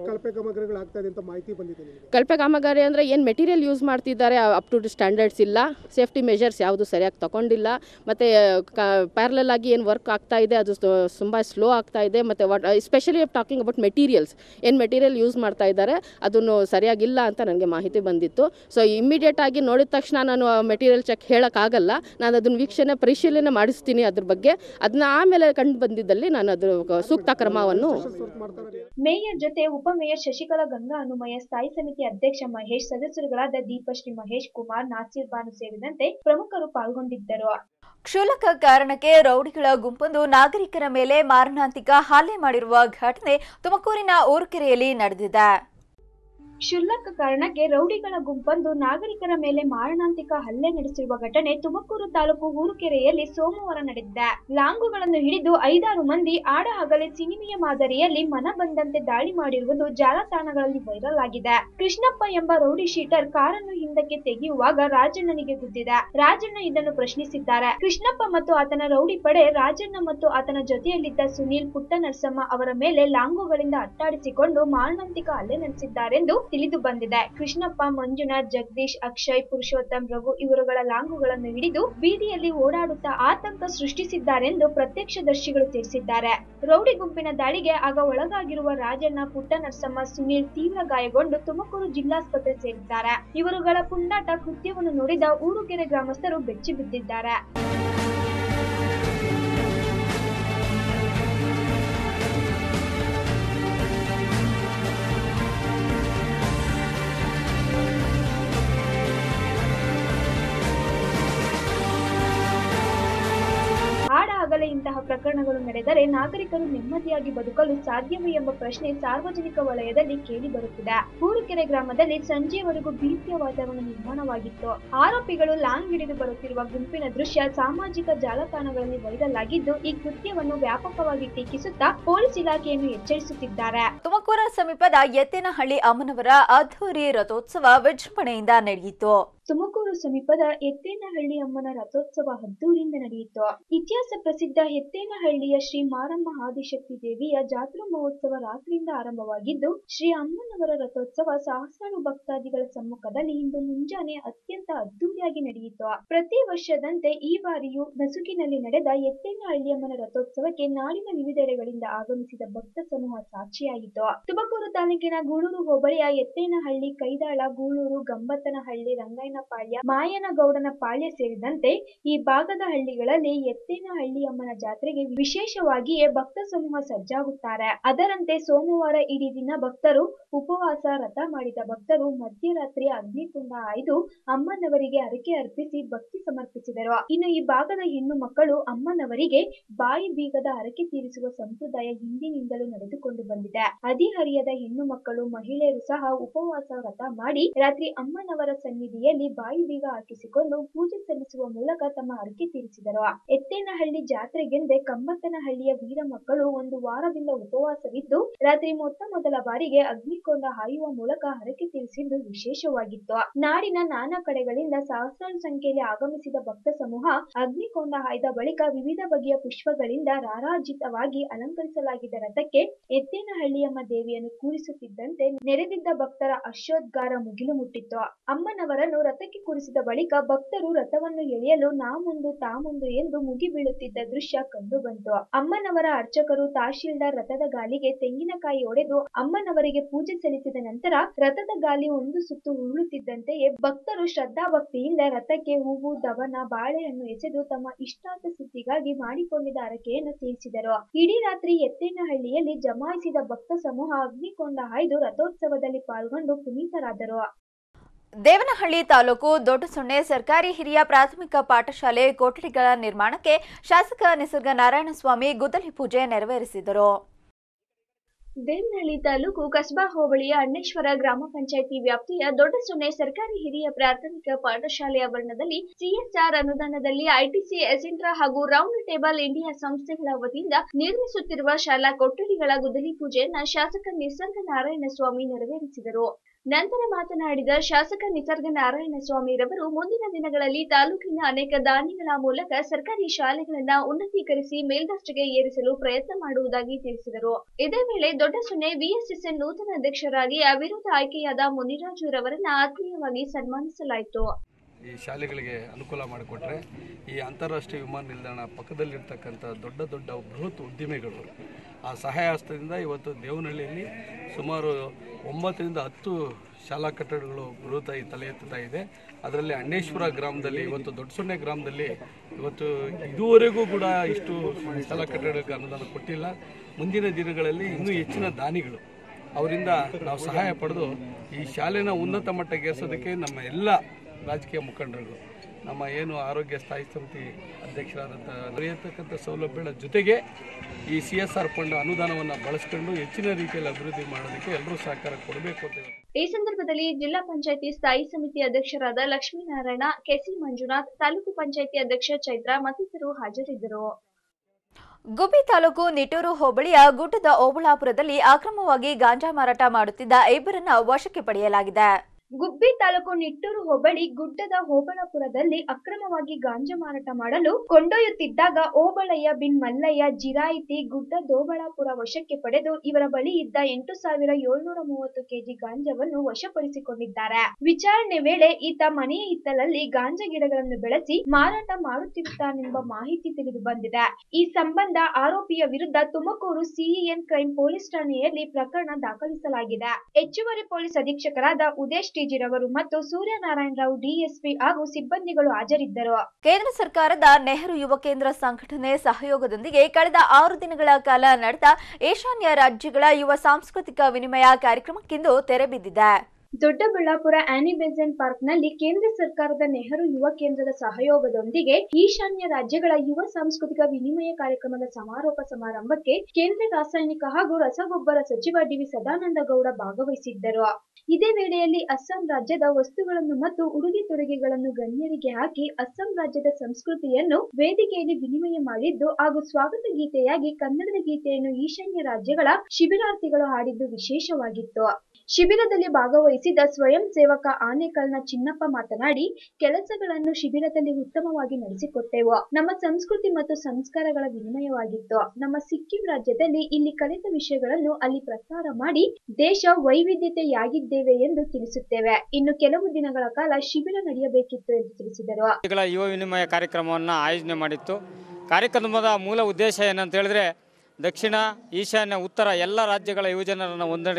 H: ಕಳಪೆ ಕಾಮಗಾರಿ ಅಂದರೆ ಏನು ಮೆಟೀರಿಯಲ್ ಯೂಸ್ ಮಾಡ್ತಿದ್ದಾರೆ ಅಪ್ ಟು ಸ್ಟ್ಯಾಂಡರ್ಡ್ಸ್ ಇಲ್ಲ, ಸೇಫ್ಟಿ ಮೆಷರ್ಸ್ ಯಾವುದು ಸರಿಯಾಗಿ ತಗೊಂಡಿಲ್ಲ, ಮತ್ತು ಪ್ಯಾರಲಲ್ ಆಗಿ ಏನು ವರ್ಕ್ ಆಗ್ತಾ ಇದೆ ಅದು ತುಂಬ ಸ್ಲೋ ಆಗ್ತಾ ಇದೆ. ಮತ್ತು ಎಸ್ಪೆಷಲಿ ಟಾಕಿಂಗ್ ಅಬೌಟ್ ಮೆಟೀರಿಯಲ್ಸ್, ಏನು ಮೆಟೀರಿಯಲ್ ಯೂಸ್ ಮಾಡ್ತಾ ಇದ್ದಾರೆ ಅದನ್ನು ಸರಿಯಾಗಿಲ್ಲ ಅಂತ ನನಗೆ ಮಾಹಿತಿ ಬಂದಿತ್ತು. ಸೊ ಇಮ್ಮಿಡಿಯೇಟ್ ಆಗಿ ನೋಡಿದ ತಕ್ಷಣ ನಾನು ಮೆಟೀರಿಯಲ್ ಚೆಕ್ ಹೇಳೋಕ್ಕಾಗಲ್ಲ, ನಾನು ಅದನ್ನು ಪರಿಶೀಲನೆ ಮಾಡಿಸ್ತೀನಿ ಅದ್ರ ಬಗ್ಗೆ. ಅದನ್ನ ಆಮೇಲೆ ಕಂಡು ಬಂದಿದ್ದಲ್ಲಿ ನಾನು ಅದ್ರ ಸೂಕ್ತ ಕ್ರಮವನ್ನು.
C: ಮೇಯರ್ ಜೊತೆ ಉಪಮೇಯರ್ ಶಶಿಕಲಾ ಗಂಗಾ ಅನುಮಯ, ಸ್ಥಾಯಿ ಸಮಿತಿ ಅಧ್ಯಕ್ಷ ಮಹೇಶ್, ಸದಸ್ಯರುಗಳಾದ ದೀಪಶ್ರೀ, ಮಹೇಶ್ ಕುಮಾರ್, ನಾಸೀರ್ ಬಾನು ಸೇರಿದಂತೆ ಪ್ರಮುಖರು ಪಾಲ್ಗೊಂಡಿದ್ದರು.
A: ಕ್ಷುಲ್ಲಕ ಕಾರಣಕ್ಕೆ ರೌಡಿಗಳ ಗುಂಪೊಂದು ನಾಗರಿಕರ ಮೇಲೆ ಮಾರಣಾಂತಿಕ ಹಲ್ಲೆ ಮಾಡಿರುವ ಘಟನೆ ತುಮಕೂರಿನ ಊರುಕೆರೆಯಲ್ಲಿ ನಡೆದಿದೆ.
C: ಕ್ಷುಲ್ಲಕ ಕಾರಣಕ್ಕೆ ರೌಡಿಗಳ ಗುಂಪೊಂದು ನಾಗರಿಕರ ಮೇಲೆ ಮಾರಣಾಂತಿಕ ಹಲ್ಲೆ ನಡೆಸಿರುವ ಘಟನೆ ತುಮಕೂರು ತಾಲೂಕು ಊರುಕೆರೆಯಲ್ಲಿ ಸೋಮವಾರ ನಡೆದಿದೆ. ಲಾಂಗುಗಳನ್ನು ಹಿಡಿದು 5-6 ಮಂದಿ ಆಡ ಹಗಲೇ ಸಿನಿಮೆಯ ಮಾದರಿಯಲ್ಲಿ ಮನ ಬಂದಂತೆ ದಾಳಿ ಮಾಡಿರುವುದು ಜಾಲತಾಣಗಳಲ್ಲಿ ವೈರಲ್ ಆಗಿದೆ. ಕೃಷ್ಣಪ್ಪ ಎಂಬ ರೌಡಿ ಶೀಟರ್ ಕಾರನ್ನು ಹಿಂದಕ್ಕೆ ತೆಗೆಯುವಾಗ ರಾಜಣ್ಣನಿಗೆ ಗುದ್ದಿದೆ. ರಾಜಣ್ಣ ಇದನ್ನು ಪ್ರಶ್ನಿಸಿದ್ದಾರೆ. ಕೃಷ್ಣಪ್ಪ ಮತ್ತು ಆತನ ರೌಡಿ ಪಡೆ ರಾಜಣ್ಣ ಮತ್ತು ಆತನ ಜೊತೆಯಲ್ಲಿದ್ದ ಸುನೀಲ್, ಪುಟ್ಟನರಸಮ್ಮ ಅವರ ಮೇಲೆ ಲಾಂಗುಗಳಿಂದ ಅಟ್ಟಾಡಿಸಿಕೊಂಡು ಮಾರಣಾಂತಿಕ ಹಲ್ಲೆ ನಡೆಸಿದ್ದಾರೆಂದು ತಿಳಿದು ಬಂದಿದೆ. ಕೃಷ್ಣಪ್ಪ, ಮಂಜುನಾಥ್, ಜಗದೀಶ್, ಅಕ್ಷಯ್, ಪುರುಷೋತ್ತಮ್, ರಘು ಇವರುಗಳ ಲಾಂಗುಗಳನ್ನು ಹಿಡಿದು ಬೀದಿಯಲ್ಲಿ ಓಡಾಡುತ್ತಾ ಆತಂಕ ಸೃಷ್ಟಿಸಿದ್ದಾರೆಂದು ಪ್ರತ್ಯಕ್ಷದರ್ಶಿಗಳು ತಿಳಿಸಿದ್ದಾರೆ. ರೌಡಿ ಗುಂಪಿನ ದಾಳಿಗೆ ಆಗ ಒಳಗಾಗಿರುವ ರಾಜಣ್ಣ, ಪುಟ್ಟನರಸಮ್ಮ, ಸುನೀಲ್ ತೀವ್ರ ಗಾಯಗೊಂಡು ತುಮಕೂರು ಜಿಲ್ಲಾಸ್ಪತ್ರೆ ಸೇರಿದ್ದಾರೆ. ಇವರುಗಳ ಪುಂಡಾಟ ಕೃತ್ಯವನ್ನು ನೋಡಿದ ಊರುಕೆರೆ ಗ್ರಾಮಸ್ಥರು ಬೆಚ್ಚಿ ಬಿದ್ದಿದ್ದಾರೆ. ಕೂಡಲೇ ಇಂತಹ ಪ್ರಕರಣಗಳು ನಡೆದರೆ ನಾಗರಿಕರು ನೆಮ್ಮದಿಯಾಗಿ ಬದುಕಲು ಸಾಧ್ಯವೇ ಎಂಬ ಪ್ರಶ್ನೆ ಸಾರ್ವಜನಿಕ ವಲಯದಲ್ಲಿ ಕೇಳಿ ಬರುತ್ತಿದೆ. ಹೂರುಕೆರೆ ಗ್ರಾಮದಲ್ಲಿ ಸಂಜೆಯವರೆಗೂ ಭೀತಿಯ ವಾತಾವರಣ ನಿರ್ಮಾಣವಾಗಿತ್ತು. ಆರೋಪಿಗಳು ಲಾಂಗ್ ಹಿಡಿದು ಬರುತ್ತಿರುವ ಗುಂಪಿನ ದೃಶ್ಯ ಸಾಮಾಜಿಕ ಜಾಲತಾಣಗಳಲ್ಲಿ ವೈರಲ್ ಆಗಿದ್ದು, ಈ ಕೃತ್ಯವನ್ನು ವ್ಯಾಪಕವಾಗಿ ಟೀಕಿಸುತ್ತಾ ಪೊಲೀಸ್ ಇಲಾಖೆಯನ್ನು ಎಚ್ಚರಿಸುತ್ತಿದ್ದಾರೆ.
A: ತುಮಕೂರು ಸಮೀಪದ ಎತ್ತೇನಹಳ್ಳಿ ಅಮ್ಮನವರ ಅದ್ಧೂರಿ ರಥೋತ್ಸವ ವಿಜೃಂಭಣೆಯಿಂದ ನಡೆಯಿತು.
C: ತುಮಕೂರು ಸಮೀಪದ ಎತ್ತೇನಹಳ್ಳಿ ಅಮ್ಮನ ರಥೋತ್ಸವ ಅದ್ದೂರಿಯಿಂದ ನಡೆಯಿತು. ಇತಿಹಾಸ ಪ್ರಸಿದ್ಧ ಎತ್ತೇನಹಳ್ಳಿಯ ಶ್ರೀ ಮಾರಮ್ಮ ಆದಿಶಕ್ತಿ ದೇವಿಯ ಜಾತ್ರಾ ಮಹೋತ್ಸವ ರಾತ್ರಿಯಿಂದ ಆರಂಭವಾಗಿದ್ದು, ಶ್ರೀ ಅಮ್ಮನವರ ರಥೋತ್ಸವ ಸಹಸ್ರಾರು ಭಕ್ತಾದಿಗಳ ಸಮ್ಮುಖದಲ್ಲಿ ಇಂದು ಮುಂಜಾನೆ ಅತ್ಯಂತ ಅದ್ದೂರಿಯಾಗಿ ನಡೆಯಿತು. ಪ್ರತಿ ವರ್ಷದಂತೆ ಈ ಬಾರಿಯೂ ನಸುಕಿನಲ್ಲಿ ನಡೆದ ಎತ್ತೇನಹಳ್ಳಿ ಅಮ್ಮನ ರಥೋತ್ಸವಕ್ಕೆ ನಾಡಿನ ವಿವಿಧೆಡೆಗಳಿಂದ ಆಗಮಿಸಿದ ಭಕ್ತ ಸಮೂಹ ಸಾಕ್ಷಿಯಾಯಿತು. ತುಮಕೂರು ತಾಲೂಕಿನ ಗೂಳೂರು ಹೋಬಳಿಯ ಎತ್ತೇನಹಳ್ಳಿ, ಕೈದಾಳ, ಗೂಳೂರು, ಗಂಬತ್ತನಹಳ್ಳಿ, ರಂಗಯ್ಯನಪಾಳ್ಯ, ಮಾಯನಗೌಡನ ಪಾಳ್ಯ ಸೇರಿದಂತೆ ಈ ಭಾಗದ ಹಳ್ಳಿಗಳಲ್ಲಿ ಎತ್ತೇನಹಳ್ಳಿ ಅಮ್ಮನ ಜಾತ್ರೆಗೆ ವಿಶೇಷವಾಗಿಯೇ ಭಕ್ತ ಸಮೂಹ ಸಜ್ಜಾಗುತ್ತಾರೆ. ಅದರಂತೆ ಸೋಮವಾರ ಇಡೀ ದಿನ ಭಕ್ತರು ಉಪವಾಸ, ರಥ ಮಾಡಿದ ಭಕ್ತರು ಮಧ್ಯರಾತ್ರಿ ಅಗ್ನಿಕುಂಡ ಆಯ್ದು ಅಮ್ಮನವರಿಗೆ ಹರಕೆ ಅರ್ಪಿಸಿ ಭಕ್ತಿ ಸಮರ್ಪಿಸಿದರು. ಇನ್ನು ಈ ಭಾಗದ ಹೆಣ್ಣು ಮಕ್ಕಳು ಅಮ್ಮನವರಿಗೆ ಬಾಯಿ ಬೀಗದ ಹರಕೆ ತೀರಿಸುವ ಸಂಪ್ರದಾಯ ಹಿಂದಿನಿಂದಲೂ ನಡೆದುಕೊಂಡು ಬಂದಿದೆ. ಹದಿಹರಿಯದ ಹೆಣ್ಣು ಮಕ್ಕಳು, ಮಹಿಳೆಯರು ಸಹ ಉಪವಾಸ, ವ್ರತ ಮಾಡಿ ರಾತ್ರಿ ಅಮ್ಮನವರ ಸನ್ನಿಧಿಯಲ್ಲಿ ಬಾಯಿ ಬೀಗ ಹಾಕಿಸಿಕೊಂಡು ಪೂಜೆ ಸಲ್ಲಿಸುವ ಮೂಲಕ ತಮ್ಮ ಹರಕೆ ತೀರಿಸಿದರು. ಎತ್ತೇನಹಳ್ಳಿ ಜಾತ್ರೆಗೆಂದೇ ಕಂಬತ್ತನಹಳ್ಳಿಯ ವೀರ ಮಕ್ಕಳು ಒಂದು ವಾರದಿಂದ ಉಪವಾಸವಿದ್ದು ರಾತ್ರಿ ಮೊದಲ ಬಾರಿಗೆ ಅಗ್ನಿಕೊಂಡ ಹಾಯುವ ಮೂಲಕ ಹರಕೆ ತೀರಿಸಿದ್ದು ವಿಶೇಷವಾಗಿತ್ತು. ನಾಡಿನ ನಾನಾ ಕಡೆಗಳಿಂದ ಸಹಸ್ರಾರು ಸಂಖ್ಯೆಯಲ್ಲಿ ಆಗಮಿಸಿದ ಭಕ್ತ ಸಮೂಹ ಅಗ್ನಿಕೊಂಡ ಹಾಯ್ದ ಬಳಿಕ ವಿವಿಧ ಬಗೆಯ ಪುಷ್ಪಗಳಿಂದ ರಾರಾಜಿತವಾಗಿ ಅಲಂಕರಿಸಲಾಗಿದ್ದ ರಥಕ್ಕೆ ಎತ್ತೇನಹಳ್ಳಿಯಮ್ಮ ದೇವಿಯನ್ನು ಕೂರಿಸುತ್ತಿದ್ದಂತೆ ನೆರೆದಿದ್ದ ಭಕ್ತರ ಹರ್ಷೋದ್ಗಾರ ಮುಗಿಲು ಮುಟ್ಟಿತ್ತು. ಅಮ್ಮನವರನ್ನು ರಥಕ್ಕೆ ಕೂರಿಸಿದ ಬಳಿಕ ಭಕ್ತರು ರಥವನ್ನು ಎಳೆಯಲು ನಾ ಮುಂದು ತಾ ಮುಂದು ಎಂದು ಮುಗಿ ಬೀಳುತ್ತಿದ್ದ ದೃಶ್ಯ ಕಂಡು ಬಂತು. ಅಮ್ಮನವರ ಅರ್ಚಕರು, ತಹಶೀಲ್ದಾರ್ ರಥದ ಗಾಲಿಗೆ ತೆಂಗಿನಕಾಯಿ ಹೊಡೆದು ಅಮ್ಮನವರಿಗೆ ಪೂಜೆ ಸಲ್ಲಿಸಿದ ನಂತರ ರಥದ ಗಾಲಿ ಒಂದು ಸುತ್ತು ಉರುಳುತ್ತಿದ್ದಂತೆಯೇ ಭಕ್ತರು ಶ್ರದ್ಧಾಭಕ್ತಿಯಿಂದ ರಥಕ್ಕೆ ಹೂವು, ದವನ, ಬಾಳೆಹಣ್ಣು ಎಸೆದು ತಮ್ಮ ಇಷ್ಟಾರ್ಥ ಸಿದ್ಧಿಗಾಗಿ ಮಾಡಿಕೊಂಡಿದ್ದ ಹರಕೆಯನ್ನು ತೀರಿಸಿದರು. ಇಡೀ ರಾತ್ರಿ ಎತ್ತೇನಹಳ್ಳಿಯಲ್ಲಿ ಜಮಾಯಿಸಿದ ಭಕ್ತ ಸಮೂಹ ಅಗ್ನಿಕೊಂಡ ಹಾಯ್ದು ರಥೋತ್ಸವದಲ್ಲಿ ಪಾಲ್ಗೊಂಡು ಪುನೀತರಾದರು.
A: ದೇವನಹಳ್ಳಿ ತಾಲೂಕು ದೊಡ್ಡಸೊನ್ನೆ ಸರ್ಕಾರಿ ಹಿರಿಯ ಪ್ರಾಥಮಿಕ ಪಾಠಶಾಲೆ ಕೊಠಡಿಗಳ ನಿರ್ಮಾಣಕ್ಕೆ ಶಾಸಕ ನಿಸರ್ಗ ನಾರಾಯಣಸ್ವಾಮಿ ಗುದ್ದಲಿ ಪೂಜೆ ನೆರವೇರಿಸಿದರು.
C: ದೇವನಹಳ್ಳಿ ತಾಲೂಕು ಕಸ್ಬಾ ಹೋಬಳಿಯ ಅಣ್ಣೇಶ್ವರ ಗ್ರಾಮ ಪಂಚಾಯಿತಿ ವ್ಯಾಪ್ತಿಯ ದೊಡ್ಡಸೊನ್ನೆ ಸರ್ಕಾರಿ ಹಿರಿಯ ಪ್ರಾಥಮಿಕ ಪಾಠಶಾಲೆ ಆವರಣದಲ್ಲಿ ಸಿಎಸ್ಆರ್ ಅನುದಾನದಲ್ಲಿ ಐಟಿಸಿ, ಎಸೆಂಟ್ರಾ ಹಾಗೂ ರೌಂಡ್ ಟೇಬಲ್ ಇಂಡಿಯಾ ಸಂಸ್ಥೆಗಳ ವತಿಯಿಂದ ನಿರ್ಮಿಸುತ್ತಿರುವ ಶಾಲಾ ಕೊಠಡಿಗಳ ಗುದ್ದಲಿ ಪೂಜೆಯನ್ನ ಶಾಸಕ ನಿಸರ್ಗ ನಾರಾಯಣಸ್ವಾಮಿ ನೆರವೇರಿಸಿದರು. ನಂತರ ಮಾತನಾಡಿದ ಶಾಸಕ ನಿಸರ್ಗ ನಾರಾಯಣಸ್ವಾಮಿ ರವರು ಮುಂದಿನ ದಿನಗಳಲ್ಲಿ ತಾಲೂಕಿನ ಅನೇಕ ದಾನಿಗಳ ಮೂಲಕ ಸರ್ಕಾರಿ ಶಾಲೆಗಳನ್ನ ಉನ್ನತೀಕರಿಸಿ ಮೇಲ್ದರ್ಜೆಗೆ ಏರಿಸಲು ಪ್ರಯತ್ನ ಮಾಡುವುದಾಗಿ ತಿಳಿಸಿದರು. ಇದೇ ವೇಳೆ ದೊಡ್ಡಸೊನ್ನೆ ವಿಎಸ್ಎಸ್ಎನ್ ನೂತನ ಅಧ್ಯಕ್ಷರಾಗಿ ಅವಿರೋಧ ಆಯ್ಕೆಯಾದ ಮುನಿರಾಜು ರವರನ್ನ ಆತ್ಮೀಯವಾಗಿ ಸನ್ಮಾನಿಸಲಾಯಿತು.
I: ಈ ಶಾಲೆಗಳಿಗೆ ಅನುಕೂಲ ಮಾಡಿಕೊಟ್ರೆ ಈ ಅಂತಾರಾಷ್ಟ್ರೀಯ ವಿಮಾನ ನಿಲ್ದಾಣ ಪಕ್ಕದಲ್ಲಿರ್ತಕ್ಕಂಥ ದೊಡ್ಡ ದೊಡ್ಡ ಬೃಹತ್ ಉದ್ದಿಮೆಗಳು ಆ ಸಹಾಯ ಹಸ್ತದಿಂದ ಇವತ್ತು ದೇವನಹಳ್ಳಿಯಲ್ಲಿ ಸುಮಾರು 9 ರಿಂದ 10 ಶಾಲಾ ಕಟ್ಟಡಗಳು ಬೃಹತ್ತಾಗಿ ತಲೆ ಎತ್ತುತ್ತಾ ಇದೆ. ಅದರಲ್ಲಿ ಅಣ್ಣೇಶ್ವರ ಗ್ರಾಮದಲ್ಲಿ ಇವತ್ತು ದೊಡ್ಡಸೊನ್ನೆ ಗ್ರಾಮದಲ್ಲಿ ಇವತ್ತು ಇದುವರೆಗೂ ಕೂಡ ಇಷ್ಟು ಶಾಲಾ ಕಟ್ಟಡಕ್ಕೆ ಅನುದಾನ ಕೊಟ್ಟಿಲ್ಲ. ಮುಂದಿನ ದಿನಗಳಲ್ಲಿ ಇನ್ನೂ ಹೆಚ್ಚಿನ ದಾನಿಗಳು ಅವರಿಂದ ನಾವು ಸಹಾಯ ಪಡೆದು ಈ ಶಾಲೆನ ಉನ್ನತ ಮಟ್ಟಕ್ಕೆ ಏರಿಸೋದಕ್ಕೆ ನಮ್ಮ ಎಲ್ಲ ರಾಜಕೀಯ ಮುಖಂಡರುಗಳು, ನಮ್ಮ ಏನು ಆರೋಗ್ಯ ಸ್ಥಾಯಿ ಸಮಿತಿ ಅಧ್ಯಕ್ಷರಾದಂಥ ದೊರೆಯತಕ್ಕಂಥ ಸೌಲಭ್ಯಗಳ ಜೊತೆಗೆ ಈ CSR ಫಂಡ್ ಅನುದಾನವನ್ನು ಬಳಸ್ಕೊಂಡು ಹೆಚ್ಚಿನ ರೀತಿಯಲ್ಲಿ ಅಭಿವೃದ್ಧಿ ಮಾಡೋದಕ್ಕೆ ಎಲ್ಲರೂ ಸಹಕಾರ ಕೊಡಬೇಕು ಅಂತ.
C: ಈ ಸಂದರ್ಭದಲ್ಲಿ ಜಿಲ್ಲಾ ಪಂಚಾಯಿತಿ ಸ್ಥಾಯಿ ಸಮಿತಿ ಅಧ್ಯಕ್ಷರಾದ ಲಕ್ಷ್ಮೀನಾರಾಯಣ, ಕೆಸಿ ಮಂಜುನಾಥ್, ತಾಲೂಕು ಪಂಚಾಯಿತಿ ಅಧ್ಯಕ್ಷ ಚೈತ್ರ ಮತ್ತಿತರರು ಹಾಜರಿದ್ದರು.
A: ಗುಬ್ಬಿ ತಾಲೂಕು ನಿಟ್ಟೂರು ಹೋಬಳಿಯ ಗುಡ್ಡದ ಓಬಳಾಪುರದಲ್ಲಿ ಅಕ್ರಮವಾಗಿ ಗಾಂಜಾ ಮಾರಾಟ ಮಾಡುತ್ತಿದ್ದ ಇಬ್ಬರನ್ನ ವಶಕ್ಕೆ ಪಡೆಯಲಾಗಿದೆ.
C: ಗುಬ್ಬಿ ತಾಲೂಕು ನಿಟ್ಟೂರು ಹೋಬಳಿ ಗುಡ್ಡದ ಓಬಳಾಪುರದಲ್ಲಿ ಅಕ್ರಮವಾಗಿ ಗಾಂಜಾ ಮಾರಾಟ ಮಾಡಲು ಕೊಂಡೊಯ್ಯುತ್ತಿದ್ದಾಗ ಓಬಳಯ್ಯ ಬಿನ್ ಮಲ್ಲಯ್ಯ ಜಿರಾಯಿತಿ ಗುಡ್ಡ ದೋಬಳಾಪುರ ವಶಕ್ಕೆ ಪಡೆದು ಇವರ ಬಳಿ ಇದ್ದ 8,730 ಕೆಜಿ ಗಾಂಜಾವನ್ನು ವಶಪಡಿಸಿಕೊಂಡಿದ್ದಾರೆ. ವಿಚಾರಣೆ ವೇಳೆ ಈತ ಮನೆಯ ಹಿತ್ತಲಲ್ಲಿ ಗಾಂಜಾ ಗಿಡಗಳನ್ನು ಬೆಳೆಸಿ ಮಾರಾಟ ಮಾಡುತ್ತಿರುತ್ತಾನೆಂಬ ಮಾಹಿತಿ ತಿಳಿದು ಬಂದಿದೆ. ಈ ಸಂಬಂಧ ಆರೋಪಿಯ ವಿರುದ್ಧ ತುಮಕೂರು ಸಿಇಎನ್ ಕ್ರೈಂ ಪೊಲೀಸ್ ಠಾಣೆಯಲ್ಲಿ ಪ್ರಕರಣ ದಾಖಲಿಸಲಾಗಿದೆ. ಹೆಚ್ಚುವರಿ ಪೊಲೀಸ್ ಅಧೀಕ್ಷಕರಾದ ಉದೇಶ್ ರವರು ಮತ್ತು ಸೂರ್ಯನಾರಾಯಣ ರಾವ್ ಡಿಎಸ್ಪಿ ಹಾಗೂ ಸಿಬ್ಬಂದಿಗಳು ಹಾಜರಿದ್ದರು.
A: ಕೇಂದ್ರ ಸರ್ಕಾರದ ನೆಹರು ಯುವ ಕೇಂದ್ರ ಸಂಘಟನೆ ಸಹಯೋಗದೊಂದಿಗೆ ಕಳೆದ 6 ದಿನಗಳ ಕಾಲ ನಡೆದ ಈಶಾನ್ಯ ರಾಜ್ಯಗಳ ಯುವ ಸಾಂಸ್ಕೃತಿಕ ವಿನಿಮಯ ಕಾರ್ಯಕ್ರಮಕ್ಕಿಂದು ತೆರೆ ಬಿದ್ದಿದೆ.
C: ದೊಡ್ಡಬಳ್ಳಾಪುರ ಆನಿ ಬೆಸೆಂಟ್ ಪಾರ್ಕ್ನಲ್ಲಿ ಕೇಂದ್ರ ಸರ್ಕಾರದ ನೆಹರು ಯುವ ಕೇಂದ್ರದ ಸಹಯೋಗದೊಂದಿಗೆ ಈಶಾನ್ಯ ರಾಜ್ಯಗಳ ಯುವ ಸಾಂಸ್ಕೃತಿಕ ವಿನಿಮಯ ಕಾರ್ಯಕ್ರಮದ ಸಮಾರೋಪ ಸಮಾರಂಭಕ್ಕೆ ಕೇಂದ್ರ ರಾಸಾಯನಿಕ ಹಾಗೂ ರಸಗೊಬ್ಬರ ಸಚಿವ ಡಿ.ವಿ. ಸದಾನಂದ ಗೌಡ ಭಾಗವಹಿಸಿದ್ದರು. ಇದೇ ವೇಳೆಯಲ್ಲಿ ಅಸ್ಸಾಂ ರಾಜ್ಯದ ವಸ್ತುಗಳನ್ನು ಮತ್ತು ಉಡುಗೆ ತೊಡುಗೆಗಳನ್ನು ಗಣ್ಯರಿಗೆ ಹಾಕಿ ಅಸ್ಸಾಂ ರಾಜ್ಯದ ಸಂಸ್ಕೃತಿಯನ್ನು ವೇದಿಕೆಯಲ್ಲಿ ವಿನಿಮಯ ಮಾಡಿದ್ದು ಹಾಗೂ ಸ್ವಾಗತ ಗೀತೆಯಾಗಿ ಕನ್ನಡದ ಗೀತೆಯನ್ನು ಈಶಾನ್ಯ ರಾಜ್ಯಗಳ ಶಿಬಿರಾರ್ಥಿಗಳು ಹಾಡಿದ್ದು ವಿಶೇಷವಾಗಿತ್ತು. ಶಿಬಿರದಲ್ಲಿ ಭಾಗವಹಿಸಿದ ಸ್ವಯಂ ಸೇವಕ ಆನೇಕಲ್ನ ಚಿನ್ನಪ್ಪ ಮಾತನಾಡಿ, ಕೆಲಸಗಳನ್ನು ಶಿಬಿರದಲ್ಲಿ ಉತ್ತಮವಾಗಿ ನಡೆಸಿಕೊಟ್ಟೆವು. ನಮ್ಮ ಸಂಸ್ಕೃತಿ ಮತ್ತು ಸಂಸ್ಕಾರಗಳ ವಿನಿಮಯವಾಗಿತ್ತು. ನಮ್ಮ ಸಿಕ್ಕಿಂ ರಾಜ್ಯದಲ್ಲಿ ಇಲ್ಲಿ ಕಲಿತ ವಿಷಯಗಳನ್ನು ಅಲ್ಲಿ ಪ್ರಸಾರ ಮಾಡಿ ದೇಶ ವೈವಿಧ್ಯತೆಯಾಗಿದ್ದೇವೆ ಎಂದು ತಿಳಿಸುತ್ತೇವೆ. ಇನ್ನು ಕೆಲವು ದಿನಗಳ ಕಾಲ ಶಿಬಿರ ನಡೆಯಬೇಕಿತ್ತು ಎಂದು ತಿಳಿಸಿದರು.
J: ಯುವ ವಿನಿಮಯ ಕಾರ್ಯಕ್ರಮವನ್ನು ಆಯೋಜನೆ ಮಾಡಿತ್ತು. ಕಾರ್ಯಕ್ರಮದ ಮೂಲ ಉದ್ದೇಶ ಏನಂತ ಹೇಳಿದ್ರೆ, ದಕ್ಷಿಣ, ಈಶಾನ್ಯ, ಉತ್ತರ ಎಲ್ಲ ರಾಜ್ಯಗಳ ಯುವಜನರನ್ನು ಒಂದೆಡೆ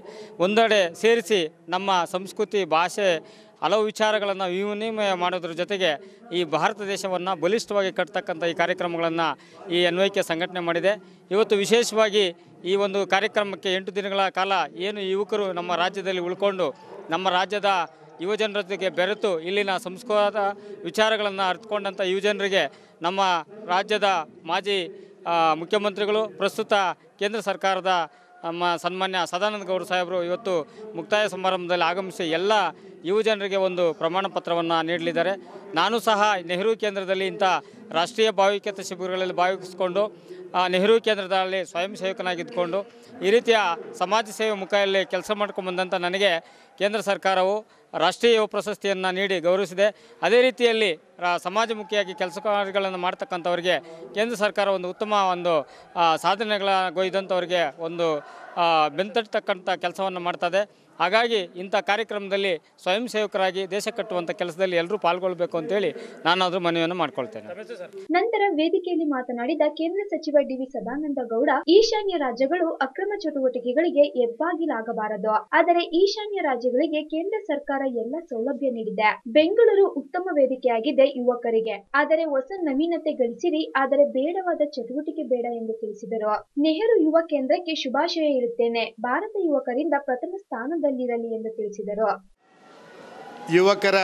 J: ಸೇರಿಸಿ ನಮ್ಮ ಸಂಸ್ಕೃತಿ, ಭಾಷೆ, ಹಲವು ವಿಚಾರಗಳನ್ನು ವಿನಿಮಯ ಮಾಡೋದ್ರ ಜೊತೆಗೆ ಈ ಭಾರತ ದೇಶವನ್ನು ಬಲಿಷ್ಠವಾಗಿ ಕಟ್ತಕ್ಕಂಥ ಈ ಕಾರ್ಯಕ್ರಮಗಳನ್ನು ಈ NYK ಸಂಘಟನೆ ಮಾಡಿದೆ. ಇವತ್ತು ವಿಶೇಷವಾಗಿ ಈ ಒಂದು ಕಾರ್ಯಕ್ರಮಕ್ಕೆ 8 ದಿನಗಳ ಕಾಲ ಏನು ಯುವಕರು ನಮ್ಮ ರಾಜ್ಯದಲ್ಲಿ ಉಳ್ಕೊಂಡು ನಮ್ಮ ರಾಜ್ಯದ ಯುವಜನರ ಜೊತೆಗೆ ಬೆರೆತು ಇಲ್ಲಿನ ಸಂಸ್ಕೃತ ವಿಚಾರಗಳನ್ನು ಅರ್ಥಕೊಂಡಂಥ ಯುವಜನರಿಗೆ ನಮ್ಮ ರಾಜ್ಯದ ಮಾಜಿ ಮುಖ್ಯಮಂತ್ರಿಗಳು, ಪ್ರಸ್ತುತ ಕೇಂದ್ರ ಸರ್ಕಾರದ ನಮ್ಮ ಸನ್ಮಾನ್ಯ ಸದಾನಂದ ಗೌಡ ಸಾಹೇಬರು ಇವತ್ತು ಮುಕ್ತಾಯ ಸಮಾರಂಭದಲ್ಲಿ ಆಗಮಿಸಿ ಎಲ್ಲ ಯುವಜನರಿಗೆ ಒಂದು ಪ್ರಮಾಣ ಪತ್ರವನ್ನು ನೀಡಲಿದ್ದಾರೆ. ನಾನು ಸಹ ನೆಹರು ಕೇಂದ್ರದಲ್ಲಿ ಇಂಥ ರಾಷ್ಟ್ರೀಯ ಭಾವೈಕ್ಯತೆ ಶಿಬಿರಗಳಲ್ಲಿ ಭಾಗವಹಿಸಿಕೊಂಡು ನೆಹರು ಕೇಂದ್ರದಲ್ಲಿ ಸ್ವಯಂ ಸೇವಕನಾಗಿದ್ದುಕೊಂಡು ಈ ರೀತಿಯ ಸಮಾಜ ಸೇವೆ ಮುಖದಲ್ಲಿ ಕೆಲಸ ಮಾಡ್ಕೊಂಡು ಬಂದಂಥ ನನಗೆ ಕೇಂದ್ರ ಸರ್ಕಾರವು ರಾಷ್ಟ್ರೀಯ ಯುವ ಪ್ರಶಸ್ತಿಯನ್ನು ನೀಡಿ ಗೌರವಿಸಿದೆ. ಅದೇ ರೀತಿಯಲ್ಲಿ ಸಮಾಜಮುಖಿಯಾಗಿ ಕೆಲಸ ಕಾರ್ಯಗಳನ್ನು ಮಾಡ್ತಕ್ಕಂಥವ್ರಿಗೆ ಕೇಂದ್ರ ಸರ್ಕಾರ ಒಂದು ಉತ್ತಮ ಒಂದು ಸಾಧನೆಗಳಗೊಯ್ದಂಥವ್ರಿಗೆ ಒಂದು ಬೆಂತಟ್ಟತಕ್ಕಂಥ ಕೆಲಸವನ್ನು ಮಾಡ್ತದೆ. ಹಾಗಾಗಿ ಇಂಥ ಕಾರ್ಯಕ್ರಮದಲ್ಲಿ ಸ್ವಯಂ ಸೇವಕರಾಗಿ ದೇಶ ಕಟ್ಟುವಂಥ ಕೆಲಸದಲ್ಲಿ ಎಲ್ಲರೂ ಪಾಲ್ಗೊಳ್ಳಬೇಕು ಅಂತೇಳಿ ನಾನಾದರೂ ಮನವಿಯನ್ನು ಮಾಡ್ಕೊಳ್ತೇನೆ.
C: ನಂತರ ವೇದಿಕೆಯಲ್ಲಿ ಮಾತನಾಡಿದ ಕೇಂದ್ರ ಸಚಿವ ಡಿ.ವಿ. ಸದಾನಂದ ಗೌಡ, ಈಶಾನ್ಯ ರಾಜ್ಯಗಳು ಅಕ್ರಮ ಚಟುವಟಿಕೆಗಳಿಗೆ ಹೆಬ್ಬಾಗಿಲಾಗಬಾರದು. ಆದರೆ ಈಶಾನ್ಯ ರಾಜ್ಯಗಳಿಗೆ ಕೇಂದ್ರ ಸರ್ಕಾರ ಎಲ್ಲ ಸೌಲಭ್ಯ ನೀಡಿದೆ. ಬೆಂಗಳೂರು ಉತ್ತಮ ವೇದಿಕೆಯಾಗಿದೆ ಯುವಕರಿಗೆ. ಆದರೆ ಹೊಸ ನವೀನತೆ ಗಳಿಸಿರಿ, ಆದರೆ ಬೇಡವಾದ ಚಟುವಟಿಕೆ ಬೇಡ ಎಂದು ತಿಳಿಸಿದರು. ನೆಹರು ಯುವ ಕೇಂದ್ರಕ್ಕೆ ಶುಭಾಶಯ ಇರುತ್ತೇನೆ. ಭಾರತ ಯುವಕರಿಂದ ಪ್ರಥಮ ಸ್ಥಾನದಲ್ಲಿರಲಿ ಎಂದು ತಿಳಿಸಿದರು.
K: ಯುವಕರ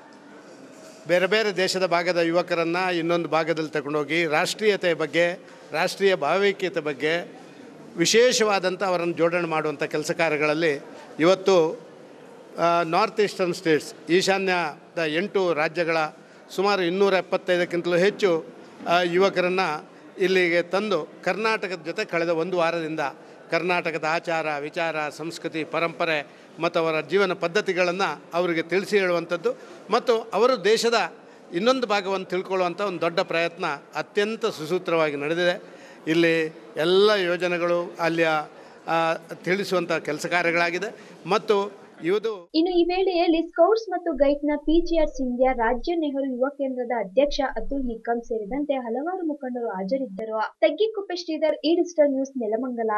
K: ಬೇರೆ ಬೇರೆ ದೇಶದ ಭಾಗದ ಯುವಕರನ್ನು ಇನ್ನೊಂದು ಭಾಗದಲ್ಲಿ ತಗೊಂಡೋಗಿ ರಾಷ್ಟ್ರೀಯತೆ ಬಗ್ಗೆ, ರಾಷ್ಟ್ರೀಯ ಭಾವೈಕ್ಯತೆ ಬಗ್ಗೆ ವಿಶೇಷವಾದಂಥ ಅವರನ್ನು ಜೋಡಣೆ ಮಾಡುವಂಥ ಕೆಲಸ ಕಾರ್ಯಗಳಲ್ಲಿ ಇವತ್ತು ನಾರ್ತ್ ಈಸ್ಟರ್ನ್ ಸ್ಟೇಟ್ಸ್, ಈಶಾನ್ಯದ 8 ರಾಜ್ಯಗಳ ಸುಮಾರು 275ಕ್ಕಿಂತಲೂ ಹೆಚ್ಚು ಯುವಕರನ್ನು ಇಲ್ಲಿಗೆ ತಂದು ಕರ್ನಾಟಕದ ಜೊತೆ ಕಳೆದ 1 ವಾರದಿಂದ ಕರ್ನಾಟಕದ ಆಚಾರ, ವಿಚಾರ, ಸಂಸ್ಕೃತಿ, ಪರಂಪರೆ ಮತ್ತು ಅವರ ಜೀವನ ಪದ್ಧತಿಗಳನ್ನು ಅವರಿಗೆ ತಿಳಿಸಿ ಹೇಳುವಂಥದ್ದು ಮತ್ತು ಅವರು ದೇಶದ ಇನ್ನೊಂದು ಭಾಗವನ್ನು ತಿಳ್ಕೊಳ್ಳುವಂಥ ಒಂದು ದೊಡ್ಡ ಪ್ರಯತ್ನ ಅತ್ಯಂತ ಸುಸೂತ್ರವಾಗಿ ನಡೆದಿದೆ. ಇಲ್ಲಿ ಎಲ್ಲ ಯೋಜನೆಗಳು ಅಲ್ಲಿಯ ತಿಳಿಸುವಂಥ ಕೆಲಸ ಕಾರ್ಯಗಳಾಗಿದೆ ಮತ್ತು
C: ಇನ್ನು ಈ ವೇಳೆಯಲ್ಲಿ ಸ್ಕೌಟ್ಸ್ ಮತ್ತು ಗೈಡ್ಸ್ನ PGR ಸಿಂಧ್ಯಾ, ರಾಜ್ಯ ನೆಹರು ಯುವ ಕೇಂದ್ರದ ಅಧ್ಯಕ್ಷ ಅತುಲ್ ನಿಕಂ ಸೇರಿದಂತೆ ಹಲವಾರು ಮುಖಂಡರು ಹಾಜರಿದ್ದರು. ತಗ್ಗಿಕುಪ್ಪೆ ಶ್ರೀಧರ್, ಈ ಡಿಜಿಟಲ್ ನ್ಯೂಸ್, ನೆಲಮಂಗಲ.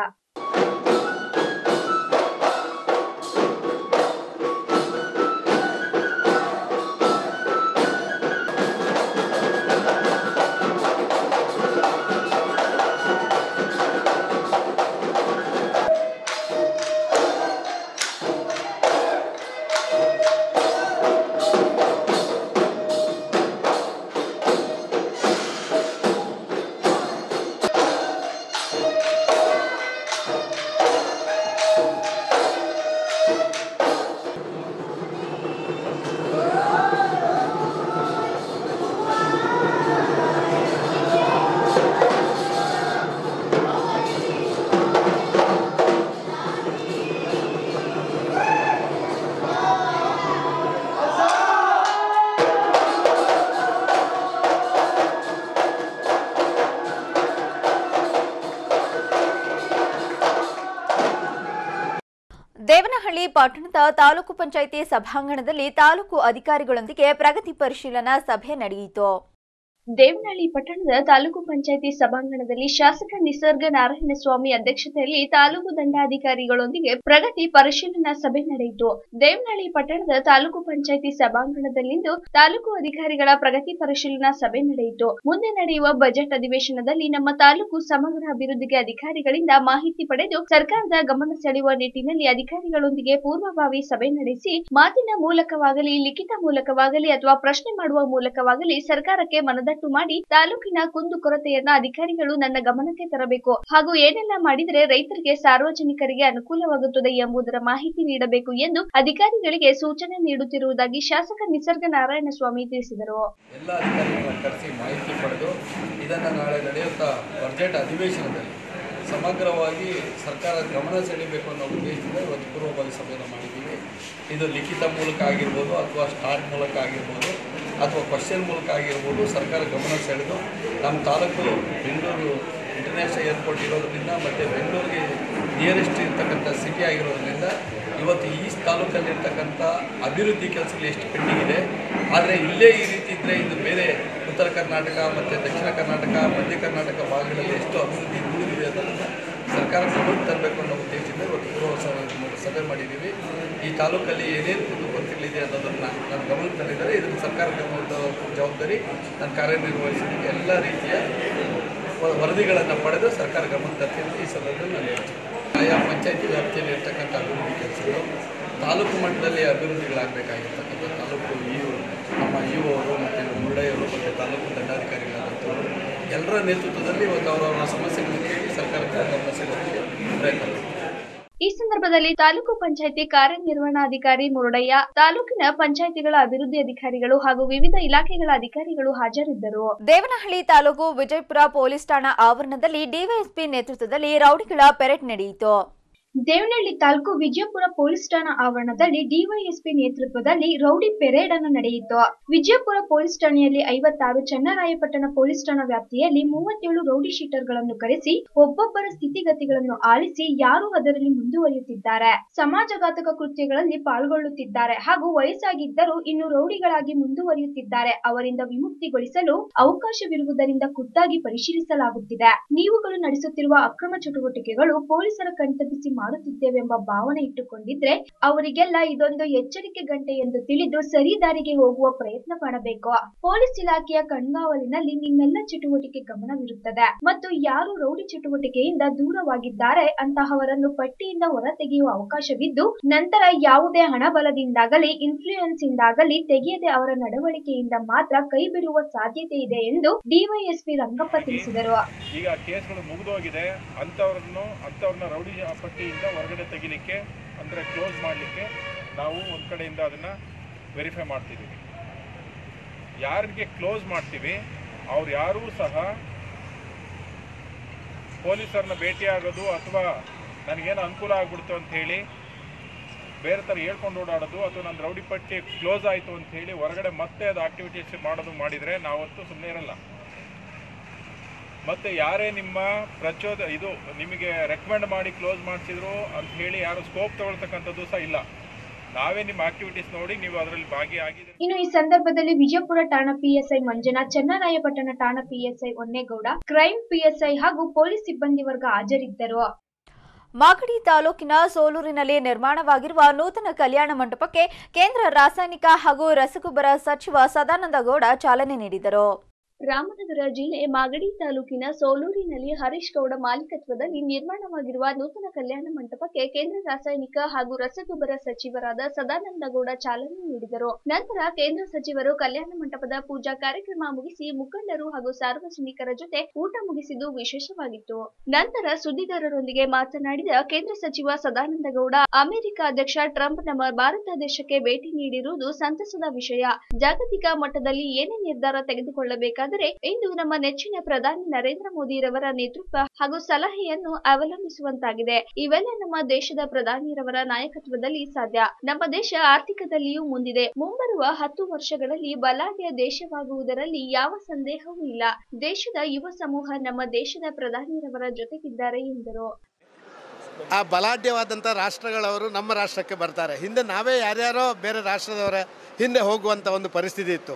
A: ದೇವನಹಳ್ಳಿ ಪಟ್ಟಣದ ತಾಲೂಕು ಪಂಚಾಯಿತಿ ಸಭಾಂಗಣದಲ್ಲಿ ತಾಲೂಕು ಅಧಿಕಾರಿಗಳೊಂದಿಗೆ ಪ್ರಗತಿ ಪರಿಶೀಲನಾ ಸಭೆ ನಡೆಯಿತು.
C: ದೇವನಹಳ್ಳಿ ಪಟ್ಟಣದ ತಾಲೂಕು ಪಂಚಾಯಿತಿ ಸಭಾಂಗಣದಲ್ಲಿ ಶಾಸಕ ನಿಸರ್ಗ ನಾರಾಯಣಸ್ವಾಮಿ ಅಧ್ಯಕ್ಷತೆಯಲ್ಲಿ ತಾಲೂಕು ದಂಡಾಧಿಕಾರಿಗಳೊಂದಿಗೆ ಪ್ರಗತಿ ಪರಿಶೀಲನಾ ಸಭೆ ನಡೆಯಿತು. ದೇವನಹಳ್ಳಿ ಪಟ್ಟಣದ ತಾಲೂಕು ಪಂಚಾಯಿತಿ ಸಭಾಂಗಣದಲ್ಲಿಂದು ತಾಲೂಕು ಅಧಿಕಾರಿಗಳ ಪ್ರಗತಿ ಪರಿಶೀಲನಾ ಸಭೆ ನಡೆಯಿತು. ಮುಂದೆ ನಡೆಯುವ ಬಜೆಟ್ ಅಧಿವೇಶನದಲ್ಲಿ ನಮ್ಮ ತಾಲೂಕು ಸಮಗ್ರ ಅಭಿವೃದ್ಧಿಗೆ ಅಧಿಕಾರಿಗಳಿಂದ ಮಾಹಿತಿ ಪಡೆದು ಸರ್ಕಾರದ ಗಮನ ಸೆಳೆಯುವ ನಿಟ್ಟಿನಲ್ಲಿ ಅಧಿಕಾರಿಗಳೊಂದಿಗೆ ಪೂರ್ವಭಾವಿ ಸಭೆ ನಡೆಸಿ ಮಾತಿನ ಮೂಲಕವಾಗಲಿ ಲಿಖಿತ ಮೂಲಕವಾಗಲಿ ಅಥವಾ ಪ್ರಶ್ನೆ ಮಾಡುವ ಮೂಲಕವಾಗಲಿ ಸರ್ಕಾರಕ್ಕೆ ಮನದಟ್ಟು ಮಾಡಿ ತಾಲೂಕಿನ ಕುಂದುಕೊರತೆಯನ್ನ ಅಧಿಕಾರಿಗಳು ನನ್ನ ಗಮನಕ್ಕೆ ತರಬೇಕು ಹಾಗೂ ಏನೆಲ್ಲ ಮಾಡಿದರೆ ರೈತರಿಗೆ ಸಾರ್ವಜನಿಕರಿಗೆ ಅನುಕೂಲವಾಗುತ್ತದೆ ಎಂಬುದರ ಮಾಹಿತಿ ನೀಡಬೇಕು ಎಂದು ಅಧಿಕಾರಿಗಳಿಗೆ ಸೂಚನೆ ನೀಡುತ್ತಿರುವುದಾಗಿ ಶಾಸಕ ನಿಸರ್ಗ ನಾರಾಯಣಸ್ವಾಮಿ ತಿಳಿಸಿದರು.
I: ಎಲ್ಲ ಅಧಿಕಾರಿಗಳನ್ನ ಕರೆಸಿ ಮಾಹಿತಿ ಪಡೆದು ಇದನ್ನು ನಾಳೆ ನಡೆಯುತ್ತಾ ಬಜೆಟ್ ಅಧಿವೇಶನದಲ್ಲಿ ಸಮಗ್ರವಾಗಿ ಸರ್ಕಾರ ಗಮನ ಸೆಳೆಯಬೇಕು ಅನ್ನೋ ಉದ್ದೇಶದಿಂದ ಇವತ್ತು ಪೂರ್ವಭಾವಿ ಸಭೆಯನ್ನು ಮಾಡಿದ್ದೀವಿ. ಇದು ಲಿಖಿತ ಮೂಲಕ ಆಗಿರ್ಬೋದು ಅಥವಾ ಸ್ಟಾರ್ಟ್ ಮೂಲಕ ಆಗಿರ್ಬೋದು ಅಥವಾ ಕ್ವಶನ್ ಮೂಲಕ ಆಗಿರ್ಬೋದು ಸರ್ಕಾರ ಗಮನ ಸೆಳೆದು ನಮ್ಮ ತಾಲೂಕು ಬೆಂಗಳೂರು ಇಂಟರ್ನ್ಯಾಷನಲ್ ಏರ್ಪೋರ್ಟ್ ಇರೋದ್ರಿಂದ ಮತ್ತು ಬೆಂಗಳೂರಿಗೆ ನಿಯರೆಸ್ಟ್ ಇರ್ತಕ್ಕಂಥ ಸಿಟಿ ಆಗಿರೋದ್ರಿಂದ ಇವತ್ತು ಈ ತಾಲೂಕಲ್ಲಿರ್ತಕ್ಕಂಥ ಅಭಿವೃದ್ಧಿ ಕೆಲಸಗಳು ಎಷ್ಟು ಪೆಂಡಿಂಗ್ ಇದೆ. ಆದರೆ ಇಲ್ಲೇ ಈ ರೀತಿ ಇದ್ದರೆ ಇದು ಬೇರೆ ಉತ್ತರ ಕರ್ನಾಟಕ ಮತ್ತು ದಕ್ಷಿಣ ಕರ್ನಾಟಕ ಮಧ್ಯ ಕರ್ನಾಟಕ ಭಾಗಗಳಲ್ಲಿ ಎಷ್ಟು ಅಭಿವೃದ್ಧಿ ಉಳಿದಿದೆ ಅದನ್ನು ಸರ್ಕಾರ ಗಮನಕ್ಕೆ ತರಬೇಕು ಅನ್ನೋ ಉದ್ದೇಶದಿಂದ ಇವತ್ತು ಪೂರ್ವ ಸಭೆ ಮಾಡಿದ್ದೀವಿ. ಈ ತಾಲೂಕಲ್ಲಿ ಏನೇನು ಕುಂದುಕೊರತೆಗಳಿದೆ ಅನ್ನೋದನ್ನು ನಾನು ಗಮನಕ್ಕೆ ತಂದಿದ್ದಾರೆ. ಇದನ್ನು ಸರ್ಕಾರ ಗಮನದ ಜವಾಬ್ದಾರಿ ನಾನು ಕಾರ್ಯನಿರ್ವಹಿಸಿದ್ದೀನಿ. ಎಲ್ಲ ರೀತಿಯ ವರದಿಗಳನ್ನು ಪಡೆದು ಸರ್ಕಾರ ಗಮನ ತರ್ತೀನಿ. ಈ ಸಂದರ್ಭದಲ್ಲಿ ನಾನು ಹೇಳ್ತೀನಿ, ಆಯಾ ಪಂಚಾಯತಿ ವ್ಯಾಪ್ತಿಯಲ್ಲಿ ಇರ್ತಕ್ಕಂಥ ಅಭಿವೃದ್ಧಿ ಕೆಲಸಗಳು ತಾಲೂಕು ಮಟ್ಟದಲ್ಲಿ ಅಭಿವೃದ್ಧಿಗಳಾಗಬೇಕಾಗಿರ್ತಕ್ಕಂಥ ತಾಲೂಕು ನಮ್ಮ ಇಒರು ಮತ್ತು ಮುರುಡೆಯವರು ಮತ್ತು ತಾಲೂಕು ದಂಡಾಧಿಕಾರಿಗಳಾದಂಥವರು ಎಲ್ಲರ ನೇತೃತ್ವದಲ್ಲಿ ಇವತ್ತು ಅವರವರ ಸಮಸ್ಯೆಗಳನ್ನು ಕೇಳಿ ಸರ್ಕಾರಕ್ಕೆ ಗಮನ ಸೆಳೆಯಲಿಕ್ಕೆ ಪ್ರಯತ್ನ.
C: ಈ ಸಂದರ್ಭದಲ್ಲಿ ತಾಲೂಕು ಪಂಚಾಯಿತಿ ಕಾರ್ಯನಿರ್ವಹಣಾಧಿಕಾರಿ ಮುರುಡಯ್ಯ, ತಾಲೂಕಿನ ಪಂಚಾಯಿತಿಗಳ ಅಭಿವೃದ್ಧಿ ಅಧಿಕಾರಿಗಳು ಹಾಗೂ ವಿವಿಧ ಇಲಾಖೆಗಳ ಅಧಿಕಾರಿಗಳು ಹಾಜರಿದ್ದರು.
A: ದೇವನಹಳ್ಳಿ ತಾಲೂಕು ವಿಜಯಪುರ ಪೊಲೀಸ್ ಠಾಣಾ ಆವರಣದಲ್ಲಿ ಡಿವೈಎಸ್ಪಿ ನೇತೃತ್ವದಲ್ಲಿ ರೌಡಿಗಳ ಪೆರೇಡ್ ನಡೆಯಿತು.
C: ದೇವನಹಳ್ಳಿ ತಾಲೂಕು ವಿಜಯಪುರ ಪೊಲೀಸ್ ಠಾಣಾ ಆವರಣದಲ್ಲಿ ಡಿವೈಎಸ್ಪಿ ನೇತೃತ್ವದಲ್ಲಿ ರೌಡಿ ಪೆರೇಡ್ ಅನ್ನು ನಡೆಯಿತು. ವಿಜಯಪುರ ಪೊಲೀಸ್ ಠಾಣೆಯಲ್ಲಿ 56, ಚನ್ನರಾಯಪಟ್ಟಣ ಪೊಲೀಸ್ ಠಾಣಾ ವ್ಯಾಪ್ತಿಯಲ್ಲಿ 37 ರೌಡಿ ಶೀಟರ್ಗಳನ್ನು ಕರೆಸಿ ಒಬ್ಬೊಬ್ಬರ ಸ್ಥಿತಿಗತಿಗಳನ್ನು ಆಲಿಸಿ ಯಾರು ಅದರಲ್ಲಿ ಮುಂದುವರಿಯುತ್ತಿದ್ದಾರೆ, ಸಮಾಜಘಾತಕ ಕೃತ್ಯಗಳಲ್ಲಿ ಪಾಲ್ಗೊಳ್ಳುತ್ತಿದ್ದಾರೆ ಹಾಗೂ ವಯಸ್ಸಾಗಿದ್ದರೂ ಇನ್ನು ರೌಡಿಗಳಾಗಿ ಮುಂದುವರಿಯುತ್ತಿದ್ದಾರೆ ಅವರಿಂದ ವಿಮುಕ್ತಿಗೊಳಿಸಲು ಅವಕಾಶವಿರುವುದರಿಂದ ಖುದ್ದಾಗಿ ಪರಿಶೀಲಿಸಲಾಗುತ್ತಿದೆ. ನೀವುಗಳು ನಡೆಸುತ್ತಿರುವ ಅಕ್ರಮ ಚಟುವಟಿಕೆಗಳು ಪೊಲೀಸರ ಕಣ್ತಪ್ಪಿಸಿ ಮಾಡುತ್ತಿದ್ದೇವೆಂಬ ಭಾವನೆ ಇಟ್ಟುಕೊಂಡಿದ್ರೆ ಅವರಿಗೆಲ್ಲ ಇದೊಂದು ಎಚ್ಚರಿಕೆ ಗಂಟೆ ಎಂದು ತಿಳಿದು ಸರಿ ದಾರಿಗೆ ಹೋಗುವ ಪ್ರಯತ್ನ ಮಾಡಬೇಕು. ಪೊಲೀಸ್ ಇಲಾಖೆಯ ಕಣ್ಗಾವಲಿನಲ್ಲಿ ನಿಮ್ಮೆಲ್ಲ ಚಟುವಟಿಕೆ ಗಮನವಿರುತ್ತದೆ ಮತ್ತು ಯಾರು ರೌಡಿ ಚಟುವಟಿಕೆಯಿಂದ ದೂರವಾಗಿದ್ದಾರೆ ಅಂತಹವರನ್ನು ಪಟ್ಟಿಯಿಂದ ಹೊರತೆಗೆಯುವ ಅವಕಾಶವಿದ್ದು ನಂತರ ಯಾವುದೇ ಹಣಬಲದಿಂದಾಗಲಿ ಇನ್ಫ್ಲೂಯೆನ್ಸ್ ಇಂದಾಗಲಿ ತೆಗೆಯದೆ ಅವರ ನಡವಳಿಕೆಯಿಂದ ಮಾತ್ರ ಕೈ ಬಿಡುವ ಸಾಧ್ಯತೆ ಇದೆ ಎಂದು ಡಿವೈಎಸ್ಪಿ ರಂಗಪ್ಪ ತಿಳಿಸಿದರು.
L: ಈಗ ಕೇಸ್ಗಳು ಮುಗಿದೋಗಿದೆ, ಅಂತವ್ರನ್ನ ರೌಡಿ ಪಟ್ಟಿಯಿಂದ ಹೊರಗಡೆ ತೆಗಿಲಿಕ್ಕೆ ಅಂದರೆ ಕ್ಲೋಸ್ ಮಾಡಲಿಕ್ಕೆ ನಾವು ಒಂದು ಕಡೆಯಿಂದ ಅದನ್ನು ವೆರಿಫೈ ಮಾಡ್ತಿದ್ದೀವಿ. ಯಾರಿಗೆ ಕ್ಲೋಸ್ ಮಾಡ್ತೀವಿ ಅವ್ರು ಯಾರೂ ಸಹ ಪೊಲೀಸರನ್ನ ಭೇಟಿಯಾಗೋದು ಅಥವಾ ನನಗೇನು ಅನುಕೂಲ ಆಗ್ಬಿಡ್ತು ಅಂತ ಹೇಳಿ ಬೇರೆ ಥರ ಹೇಳ್ಕೊಂಡು ಓಡಾಡೋದು ಅಥವಾ ನನ್ನ ರೌಡಿ ಪಟ್ಟಿ ಕ್ಲೋಸ್ ಆಯಿತು ಅಂತ ಹೇಳಿ ಹೊರಗಡೆ ಮತ್ತೆ ಅದು ಆಕ್ಟಿವಿಟೀಸ್ ಮಾಡಿದರೆ ನಾವತ್ತು ಸುಮ್ಮನೆ ಇರಲ್ಲ. ಮತ್ತು ಯಾರೇ ನಿಮ್ಮ ಇದು ನಿಮಗೆ ರೆಕಮೆಂಡ್ ಮಾಡಿ ಕ್ಲೋಸ್ ಮಾಡಿಸಿದ್ರು ಅಂತ ಹೇಳಿ ಯಾರು ಸ್ಕೋಪ್ ತಗೊಳ್ತಕ್ಕಂಥದ್ದು ಸಹ ಇಲ್ಲ. ನಾವೇ ನಿಮ್ಮ ಆಕ್ಟಿವಿಟೀಸ್ ನೋಡಿ ನೀವು ಅದರಲ್ಲಿ ಭಾಗಿಯಾಗಿದ್ದೀರಿ.
C: ಇನ್ನು ಈ ಸಂದರ್ಭದಲ್ಲಿ ವಿಜಯಪುರ ಠಾಣಾ ಪಿಎಸ್ಐ ಮಂಜುನಾಥ್, ಚನ್ನರಾಯಪಟ್ಟಣ ಠಾಣಾ ಪಿಎಸ್ಐ ಹೊನ್ನೇಗೌಡ, ಕ್ರೈಮ್ ಪಿಎಸ್ಐ ಹಾಗೂ ಪೊಲೀಸ್ ಸಿಬ್ಬಂದಿ ವರ್ಗ ಹಾಜರಿದ್ದರು.
A: ಮಾಗಡಿ ತಾಲೂಕಿನ ಸೋಲೂರಿನಲ್ಲಿ ನಿರ್ಮಾಣವಾಗಿರುವ ನೂತನ ಕಲ್ಯಾಣ ಮಂಟಪಕ್ಕೆ ಕೇಂದ್ರ ರಾಸಾಯನಿಕ ಹಾಗೂ ರಸಗೊಬ್ಬರ ಸಚಿವ ಸದಾನಂದ ಗೌಡ ಚಾಲನೆ ನೀಡಿದರು.
C: ರಾಮನಗರ ಜಿಲ್ಲೆ ಮಾಗಡಿ ತಾಲೂಕಿನ ಸೋಲೂರಿನಲ್ಲಿ ಹರೀಶ್ ಗೌಡ ಮಾಲೀಕತ್ವದಲ್ಲಿ ನಿರ್ಮಾಣವಾಗಿರುವ ನೂತನ ಕಲ್ಯಾಣ ಮಂಟಪಕ್ಕೆ ಕೇಂದ್ರ ರಾಸಾಯನಿಕ ಹಾಗೂ ರಸಗೊಬ್ಬರ ಸಚಿವರಾದ ಸದಾನಂದ ಗೌಡ ಚಾಲನೆ ನೀಡಿದರು. ನಂತರ ಕೇಂದ್ರ ಸಚಿವರು ಕಲ್ಯಾಣ ಮಂಟಪದ ಪೂಜಾ ಕಾರ್ಯಕ್ರಮ ಮುಗಿಸಿ ಮುಖಂಡರು ಹಾಗೂ ಸಾರ್ವಜನಿಕರ ಜೊತೆ ಊಟ ಮುಗಿಸಿದ್ದು ವಿಶೇಷವಾಗಿತ್ತು. ನಂತರ ಸುದ್ದಿಗಾರರೊಂದಿಗೆ ಮಾತನಾಡಿದ ಕೇಂದ್ರ ಸಚಿವ ಸದಾನಂದ ಗೌಡ, ಅಮೆರಿಕ ಅಧ್ಯಕ್ಷ ಟ್ರಂಪ್ ನಮ್ಮ ಭಾರತ ದೇಶಕ್ಕೆ ಭೇಟಿ ನೀಡಿರುವುದು ಸಂತಸದ ವಿಷಯ. ಜಾಗತಿಕ ಮಟ್ಟದಲ್ಲಿ ಏನೇ ನಿರ್ಧಾರ ತೆಗೆದುಕೊಳ್ಳಬೇಕಾದ ಇಂದು ನಮ್ಮ ನೆಚ್ಚಿನ ಪ್ರಧಾನಿ ನರೇಂದ್ರ ಮೋದಿರವರ ನೇತೃತ್ವ ಹಾಗೂ ಸಲಹೆಯನ್ನು ಅವಲಂಬಿಸುವಂತಾಗಿದೆ. ಇವೆಲ್ಲ ನಮ್ಮ ದೇಶದ ಪ್ರಧಾನಿರವರ ನಾಯಕತ್ವದಲ್ಲಿ ಸಾಧ್ಯ. ನಮ್ಮ ದೇಶ ಆರ್ಥಿಕದಲ್ಲಿಯೂ ಮುಂದಿದೆ. ಮುಂಬರುವ 10 ವರ್ಷಗಳಲ್ಲಿ ಬಲಾಢ್ಯ ದೇಶವಾಗುವುದರಲ್ಲಿ ಯಾವ ಸಂದೇಹವೂ ಇಲ್ಲ. ದೇಶದ ಯುವ ಸಮೂಹ ನಮ್ಮ ದೇಶದ ಪ್ರಧಾನಿರವರ ಜೊತೆಗಿದ್ದಾರೆ ಎಂದರು.
K: ಆ ಬಲಾಢ್ಯವಾದಂಥ ರಾಷ್ಟ್ರಗಳವರು ನಮ್ಮ ರಾಷ್ಟ್ರಕ್ಕೆ ಬರ್ತಾರೆ. ಹಿಂದೆ ನಾವೇ ಯಾರ್ಯಾರೋ ಬೇರೆ ರಾಷ್ಟ್ರದವರ ಹಿಂದೆ ಹೋಗುವಂಥ ಒಂದು ಪರಿಸ್ಥಿತಿ ಇತ್ತು.